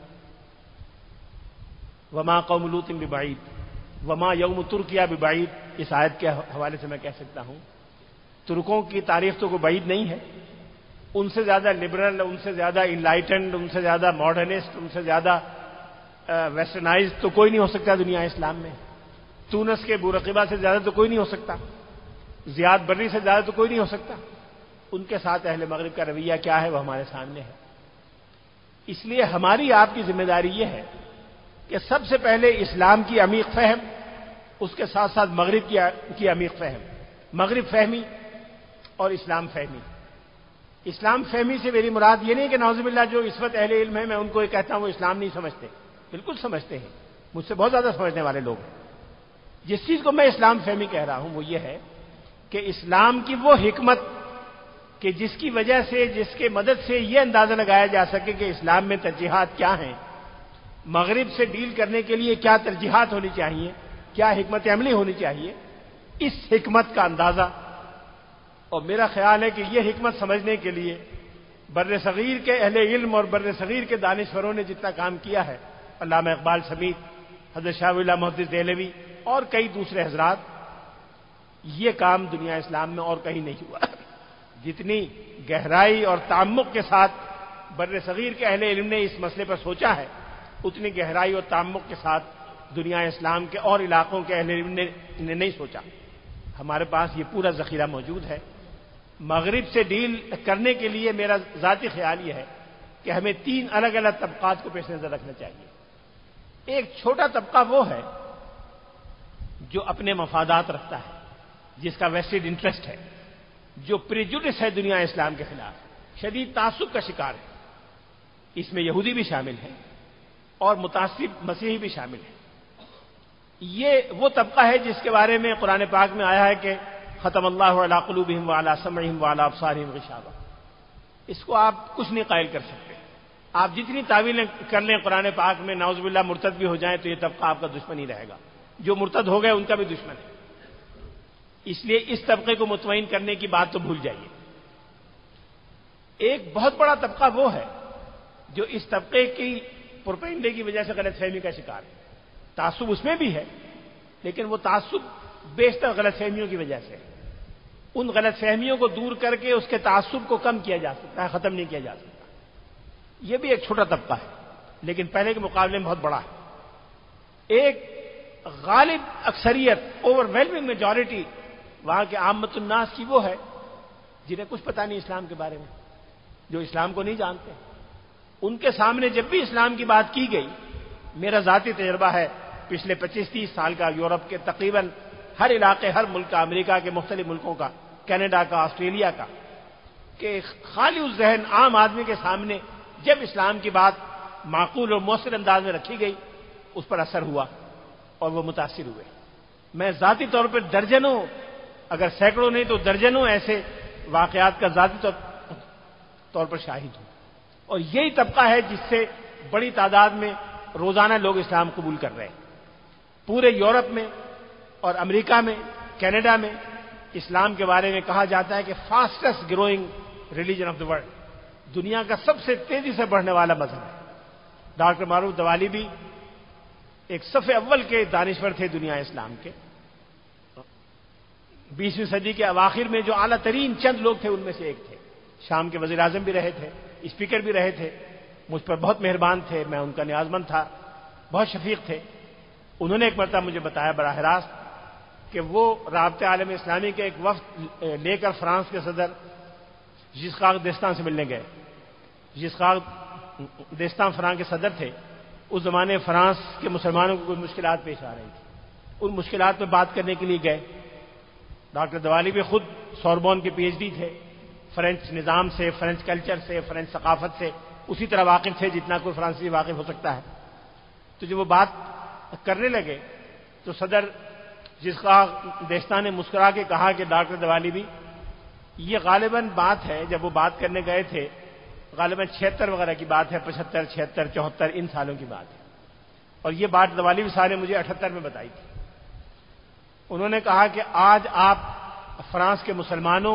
وما قوم لوط ببعید وما یوم ترکیہ ببعید، اس آیت کے حوالے سے میں کہہ سکتا ہوں ترکوں کی تاریخ تو کوئی بعید نہیں ہے. ان سے زیادہ لبرل، ان سے زیادہ انلائٹنڈ، ان سے زیادہ ماڈرنسٹ، ان سے زیادہ ویسٹرنائز تو کوئی نہیں ہو سکتا دنیا اسلام میں. تونس کے بورقیبہ سے زیادہ تو کوئی نہیں ہو سکتا، زیاد برری سے زیادہ تو کوئی نہیں ہو سکتا. ان کے ساتھ اہل مغرب کا رویہ کیا ہے وہ ہمارے سامنے ہے. اس لیے ہماری آپ کی ذمہ داری یہ ہے کہ سب سے پہلے اسلام کی عمیق فہم، اس کے ساتھ ساتھ مغرب کی عمیق فہم، مغرب فہمی اور اسلام فہمی. اسلام فہمی سے میری مراد یہ نہیں کہ نعوذ باللہ جو اس وقت اہل علم ہے میں ان کو یہ کہتا ہوں وہ اسلام نہیں سمجھتے، بالکل سمجھتے ہیں، مجھ سے بہت زیادہ سمجھنے والے لوگ ہیں. جس چیز کو میں اسلام فہمی کہہ رہا ہوں وہ یہ ہے کہ اسلام کی وہ حکمت کہ جس کی وجہ سے، جس کے مدد سے یہ اندازہ لگایا جا سکے کہ اسلام میں ترجیحات کیا ہیں، مغرب سے ڈیل کرنے کے لیے کیا ترجیحات ہونی چاہیے، کیا حکمت عملی ہونی چاہیے، اس حکمت کا اندازہ. اور میرا خیال ہے کہ یہ حکمت سمجھنے کے لیے بر صغیر کے اہل علم اور بر صغیر کے دانشوروں نے جتنا کام کیا ہے، علامہ اقبال سمیت، حضرت شاہ ولی اللہ محدث دہلوی اور کئی دوسرے حضرات، یہ کام دنیا اسلام میں اور کہیں نہیں ہوا. جتنی گہرائی اور تعمق کے ساتھ بر صغیر کے اہل علم نے اس مسئلے پر سوچا ہے، اتنی گہرائی اور تعمق کے ساتھ دنیا اسلام کے اور علاقوں کے اہل علم نے نہیں سوچا. ہمارے پاس یہ پورا ذخیرہ موجود ہے. مغرب سے ڈیل کرنے کے لیے میرا ذاتی خیال یہ ہے کہ ہمیں 3 الگ الگ طبقات کو پیش نظر رکھنا چاہیے. ایک چھوٹا طبقہ وہ ہے جو اپنے مفادات رکھتا ہے، جس کا ویسٹڈ انٹرسٹ ہے، جو پریجوڈس ہے دنیا اسلام کے خلاف، شدید تعصب کا شکار ہے. اس میں یہودی بھی شامل ہیں اور متعصب مسیحی بھی شامل ہیں. یہ وہ طبقہ ہے جس کے بارے میں قرآن پاک میں آیا ہے کہ ختم اللہ علی قلوبہم وعلی سمعہم وعلی ابصارہم غشاوہ. اس کو آپ کچھ نہیں قائل کر سکتے. آپ جتنی تعویلیں کر لیں قرآن پاک میں، نعوذ باللہ مرتد بھی ہو جائیں تو یہ طبقہ آپ کا دشمن ہی رہے گا. جو مرتد ہو گئے ان کا بھی دشمن ہے. اس لیے اس طبقے کو مطمئن کرنے کی بات تو بھول جائیے. ایک بہت بڑا طبقہ وہ ہے جو اس طبقے کی پروپیگنڈے کی وجہ سے غلط فہمی کا شکار ہے. تعصب اس میں بھی ہے، لیکن وہ تعصب بیشتر غلط فہمیوں کی وجہ سے ہے. ان غلط فہمیوں کو دور کر کے اس کے تعصب کو کم کیا جا سکتا ہے، ختم نہیں کیا جا سکتا. یہ بھی ایک چھوٹا طبقہ ہے لیکن پہلے کے مقابلے میں بہت بڑا ہے. ایک غالب اکثریت، اوور ویلمنگ میجورٹی وہاں کے عامت الناس کی وہ ہے جنہیں کچھ پتہ نہیں اسلام کے بارے میں، جو اسلام کو نہیں جانتے. ان کے سامنے جب بھی اسلام کی بات کی گئی، میرا ذاتی تجربہ ہے پچھلے 25-30 سال کا یورپ کے تقریباً ہر علاقے، ہر ملک کا، امریکہ کے مختلف ملکوں کا، کینیڈا کا، آسٹریلیا کا، کہ خالی اس ذہن عام آدمی کے سامنے جب اسلام کی بات معقول اور مؤثر انداز میں رکھی گئی، اس پر اثر ہوا اور وہ متاثر ہوئے. میں ذاتی طور پر درجنوں، اگر سینکڑوں نہیں تو درجنوں ایسے واقعات کا ذاتی طور پر شاہد ہوں. اور یہی طبقہ ہے جس سے بڑی تعداد میں روزانہ لوگ اسلام قبول کر رہے ہیں. پورے یورپ میں اور امریکہ میں، کینیڈا میں اسلام کے بارے میں کہا جاتا ہے کہ fastest growing religion of the world, دنیا کا سب سے تیزی سے بڑھنے والا مذہب ہے. ڈاکٹر معروف دوالی بھی ایک صف اول کے دانشور تھے دنیا اسلام کے. 20ویں صدی کے اواخر میں جو اعلیٰ ترین چند لوگ تھے ان میں سے ایک تھے. شام کے وزیر اعظم بھی رہے تھے، اسپیکر بھی رہے تھے، مجھ پر بہت مہربان تھے، میں ان کا نیازمند تھا، بہت شفیق تھے. انہوں نے ایک مرتبہ مجھے بتایا براہ راست کہ وہ رابطہ عالم اسلامی کے ایک وفد لے کر فرانس کے صدر ژیسکار d'Estaing سے ملنے گئے. ژیسکار d'Estaing فرانس کے صدر تھے. اس زمانے فرانس کے مسلمانوں کو کوئی مشکلات پیش آ رہی تھی. ان مشکلات میں بات کرنے کے لیے گئے. ڈاکٹر دوالی بھی خود سوربون کے پی ایچ ڈی تھے، فرینچ نظام سے، فرینچ کلچر سے، فرینچ ثقافت سے اسی طرح واقف تھے جتنا کوئی فرانسیسی واقف ہو سکتا ہے. تو جب وہ بات کرنے لگے تو صدر ژیسکار d'Estaing نے مسکرا کے کہا کہ ڈاکٹر دوالی بھی یہ غالباً بات ہے، جب وہ بات کرنے گئے تھے غالباً 76 وغیرہ کی بات ہے، 75، 76، 74 ان سالوں کی بات ہے. اور یہ بات نوالی صاحب نے مجھے 78 میں بتائی تھی. انہوں نے کہا کہ آج آپ فرانس کے مسلمانوں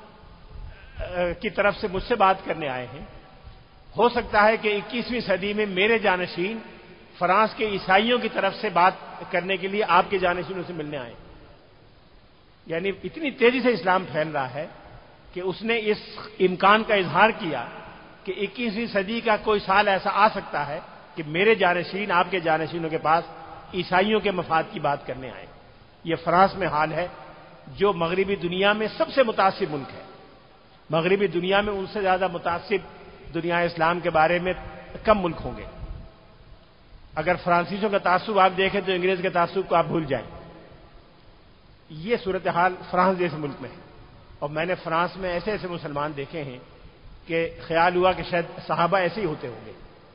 کی طرف سے مجھ سے بات کرنے آئے ہیں، ہو سکتا ہے کہ 21ویں صدی میں میرے جانشین فرانس کے عیسائیوں کی طرف سے بات کرنے کے لیے آپ کے جانشینوں سے ملنے آئے. یعنی اتنی تیزی سے اسلام پھیل رہا ہے کہ اس نے اس امکان کا اظہار کیا کہ 21ویں صدی کا کوئی سال ایسا آ سکتا ہے کہ میرے جانشین آپ کے جانشینوں کے پاس عیسائیوں کے مفاد کی بات کرنے آئے. یہ فرانس میں حال ہے جو مغربی دنیا میں سب سے متاثر ملک ہے. مغربی دنیا میں ان سے زیادہ متاثر دنیا اسلام کے بارے میں کم ملک ہوں گے. اگر فرانسیسیوں کا تعصب آپ دیکھیں تو انگریز کے تعصب کو آپ بھول جائیں. یہ صورتحال فرانس جیسے ملک میں ہے. اور میں نے فرانس میں ایسے ایسے مسلمان دیکھے ہیں کہ خیال ہوا کہ شاید صحابہ ایسے ہی ہوتے ہوں گے.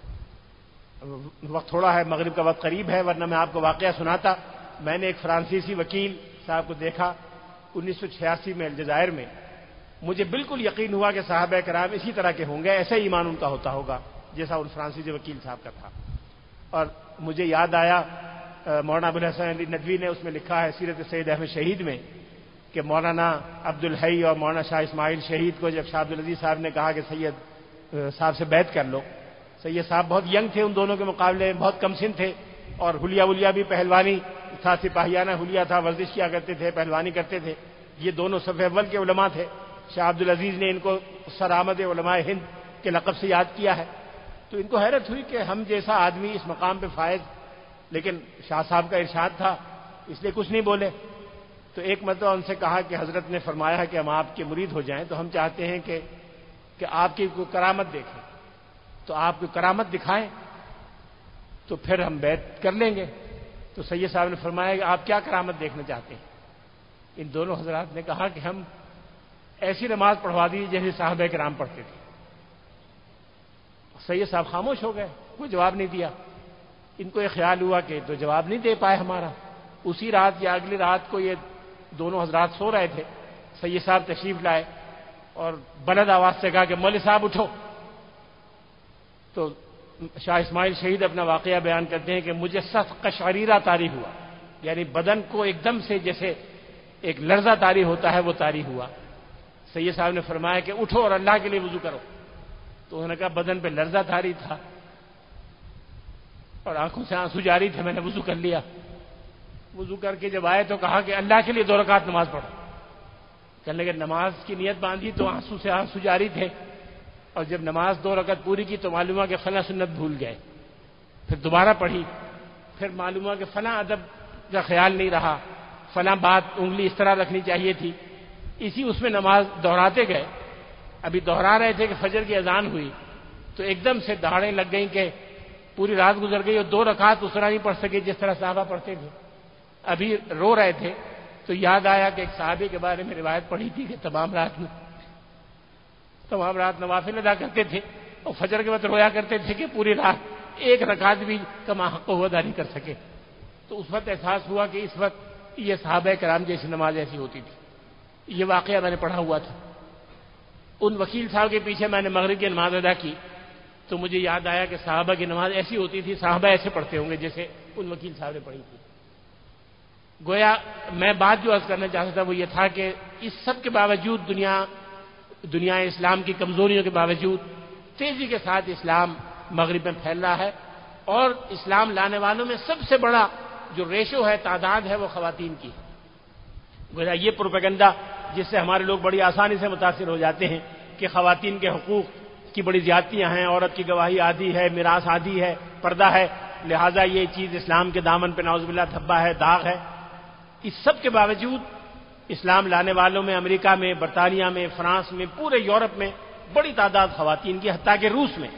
وقت تھوڑا ہے، مغرب کا وقت قریب ہے، ورنہ میں آپ کو واقعہ سناتا. میں نے ایک فرانسیسی وکیل صاحب کو دیکھا 1986 میں الجزائر میں. مجھے بالکل یقین ہوا کہ صحابہ کرام اسی طرح کے ہوں گے، ایسا ہی ایمان ان کا ہوتا ہوگا جیسا ان فرانسیسی وکیل صاحب کا تھا. اور مجھے یاد آیا مولانا ابوالحسن علی ندوی نے اس میں لکھا ہے سیرت سید احمد شہید میں کہ مولانا عبدالحی اور مولانا شاہ اسماعیل شہید کو جب شاہ عبدالعزیز صاحب نے کہا کہ سید صاحب سے بیعت کر لو، سید صاحب بہت ینگ تھے، ان دونوں کے مقابلے میں بہت کم سن تھے، اور حلیہ ولیا بھی پہلوانی تھا، سپاہیانہ حلیہ تھا، ورزش کیا کرتے تھے، پہلوانی کرتے تھے. یہ دونوں صف اول کے علماء تھے. شاہ عبدالعزیز نے ان کو سرآمد علماء ہند کے لقب سے یاد کیا ہے. تو ان کو حیرت ہوئی کہ ہم جیسا آدمی اس مقام پہ فائز، لیکن شاہ صاحب کا ارشاد تھا اس لیے کچھ نہیں بولے. تو ایک مرتبہ ان سے کہا کہ حضرت نے فرمایا کہ ہم آپ کے مرید ہو جائیں تو ہم چاہتے ہیں کہ آپ کی کوئی کرامت دیکھیں، تو آپ کو کرامت دکھائیں تو پھر ہم بیعت کر لیں گے. تو سید صاحب نے فرمایا کہ آپ کیا کرامت دیکھنا چاہتے ہیں؟ ان دونوں حضرات نے کہا کہ ہم ایسی نماز پڑھوا دی جیسے صحابہ کرام پڑھتے تھے. سید صاحب خاموش ہو گئے، کوئی جواب نہیں دیا. ان کو یہ خیال ہوا کہ تو جواب نہیں دے پائے ہمارا. اسی رات یا اگلی رات کو یہ دونوں حضرات سو رہے تھے، سید صاحب تشریف لائے اور بلند آواز سے کہا کہ مولوی صاحب اٹھو. تو شاہ اسماعیل شہید اپنا واقعہ بیان کرتے ہیں کہ مجھے سخت قشعریرہ طاری ہوا، یعنی بدن کو ایک دم سے جیسے ایک لرزہ طاری ہوتا ہے وہ طاری ہوا. سید صاحب نے فرمایا کہ اٹھو اور اللہ کے لیے وضو کرو. تو انہوں نے کہا بدن پہ لرزہ طاری تھا اور آنکھوں سے آنسو جاری تھے، میں نے وضو کر لیا. وضو کر کے جب آئے تو کہا کہ اللہ کے لیے 2 رکعت نماز پڑھو. کہنے لگے نماز کی نیت باندھی تو آنسو سے آنسو جاری تھے، اور جب نماز 2 رکعت پوری کی تو معلوم ہوا کہ فلاں سنت بھول گئے. پھر دوبارہ پڑھی، پھر معلوم ہوا کہ فلاں ادب کا خیال نہیں رہا، فلاں بات انگلی اس طرح رکھنی چاہیے تھی. اسی اس میں نماز دہراتے گئے. ابھی دہرا رہے تھے کہ فجر کی اذان ہوئی تو ایک دم سے دہاڑیں لگ گئیں کہ پوری رات گزر گئی اور 2 رکعت اس طرح نہیں پڑھ سکے جس طرح صحابہ پڑھتے تھے. ابھی رو رہے تھے تو یاد آیا کہ ایک صحابی کے بارے میں روایت پڑھی تھی کہ تمام رات نوافل ادا کرتے تھے اور فجر کے وقت رویا کرتے تھے کہ پوری رات 1 رکعت بھی کما حق و ادا نہیں کر سکے. تو اس وقت احساس ہوا کہ اس وقت یہ صحابہ کرام جیسی نماز ایسی ہوتی تھی. یہ واقعہ میں نے پڑھا ہوا تھا. ان وکیل صاحب کے پیچھے میں نے مغرب کی نماز ادا کی تو مجھے یاد آیا کہ صحابہ کی نماز ایسی ہوتی تھی، صحابہ ایسے پڑھتے ہوں گے جیسے ان وکیل صاحب نے پڑھی تھی. گویا میں بات جو عرض کرنا چاہتا تھا وہ یہ تھا کہ اس سب کے باوجود دنیا اسلام کی کمزوریوں کے باوجود تیزی کے ساتھ اسلام مغرب میں پھیل رہا ہے، اور اسلام لانے والوں میں سب سے بڑا جو ریشو ہے، تعداد ہے، وہ خواتین کی ہے. گویا یہ پروپیگنڈا جس سے ہمارے لوگ بڑی آسانی سے متاثر ہو جاتے ہیں کہ خواتین کے حقوق کی بڑی زیادتیاں ہیں، عورت کی گواہی آدھی ہے، میراث آدھی ہے، پردہ ہے، لہذا یہ چیز اسلام کے دامن پہ نعوذ باللہ دھبا ہے، داغ ہے. اس سب کے باوجود اسلام لانے والوں میں امریکہ میں، برطانیہ میں، فرانس میں، پورے یورپ میں بڑی تعداد خواتین کی، حتیٰ کہ روس میں.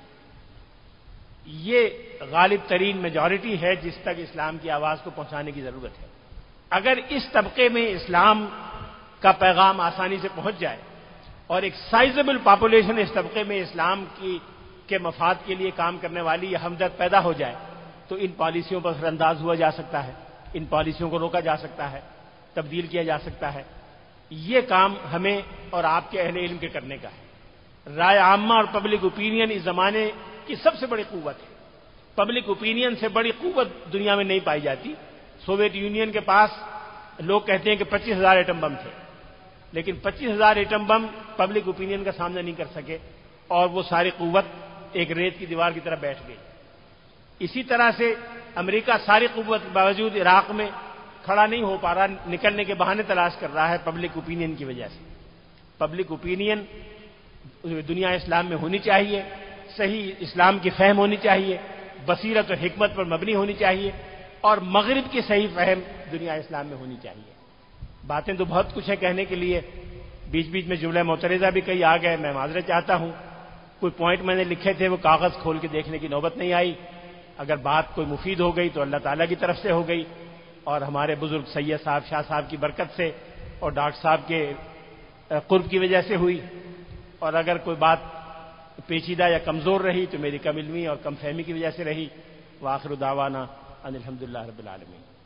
یہ غالب ترین میجورٹی ہے جس تک اسلام کی آواز کو پہنچانے کی ضرورت ہے. اگر اس طبقے میں اسلام کا پیغام آسانی سے پہنچ جائے اور ایک سائزبل پاپولیشن اس طبقے میں اسلام کے مفاد کے لیے کام کرنے والی یہ ہمدرد پیدا ہو جائے تو ان پالیسیوں پر اثر انداز ہوا جا سکتا ہے، ان پالیسیوں کو روکا جا سکتا ہے، تبدیل کیا جا سکتا ہے. یہ کام ہمیں اور آپ کے اہل علم کے کرنے کا ہے. رائے عامہ اور پبلک اوپینین اس زمانے کی سب سے بڑی قوت ہے. پبلک اوپینین سے بڑی قوت دنیا میں نہیں پائی جاتی. سوویت یونین کے پاس لوگ کہتے ہیں کہ 25,000 ایٹم بم تھے، لیکن 25,000 ایٹم بم پبلک اوپینین کا سامنا نہیں کر سکے اور وہ ساری قوت ایک ریت کی دیوار کی طرح بیٹھ گئی. اسی طرح سے امریکہ ساری قوت کے باوجود عراق میں کھڑا نہیں ہو پا رہا، نکلنے کے بہانے تلاش کر رہا ہے پبلک اوپینین کی وجہ سے. پبلک اوپینین دنیا اسلام میں ہونی چاہیے، صحیح اسلام کی فہم ہونی چاہیے، بصیرت اور حکمت پر مبنی ہونی چاہیے، اور مغرب کی صحیح فہم دنیا اسلام میں ہونی چاہیے. باتیں تو بہت کچھ ہیں کہنے کے لیے، بیچ بیچ میں جملہ معترضہ بھی کئی آ گئے، میں معذرت چاہتا ہوں. کوئی پوائنٹ میں نے لکھے تھے وہ کاغذ کھول کے دیکھنے کی نوبت نہیں آئی. اگر بات کوئی مفید ہو گئی تو اللہ تعالیٰ کی طرف سے ہو گئی اور ہمارے بزرگ سید صاحب شاہ صاحب کی برکت سے اور ڈاکٹر صاحب کے قرب کی وجہ سے ہوئی، اور اگر کوئی بات پیچیدہ یا کمزور رہی تو میری کم علمی اور کم فہمی کی وجہ سے رہی. وآخر دعوانا ان الحمدللہ رب العالمین.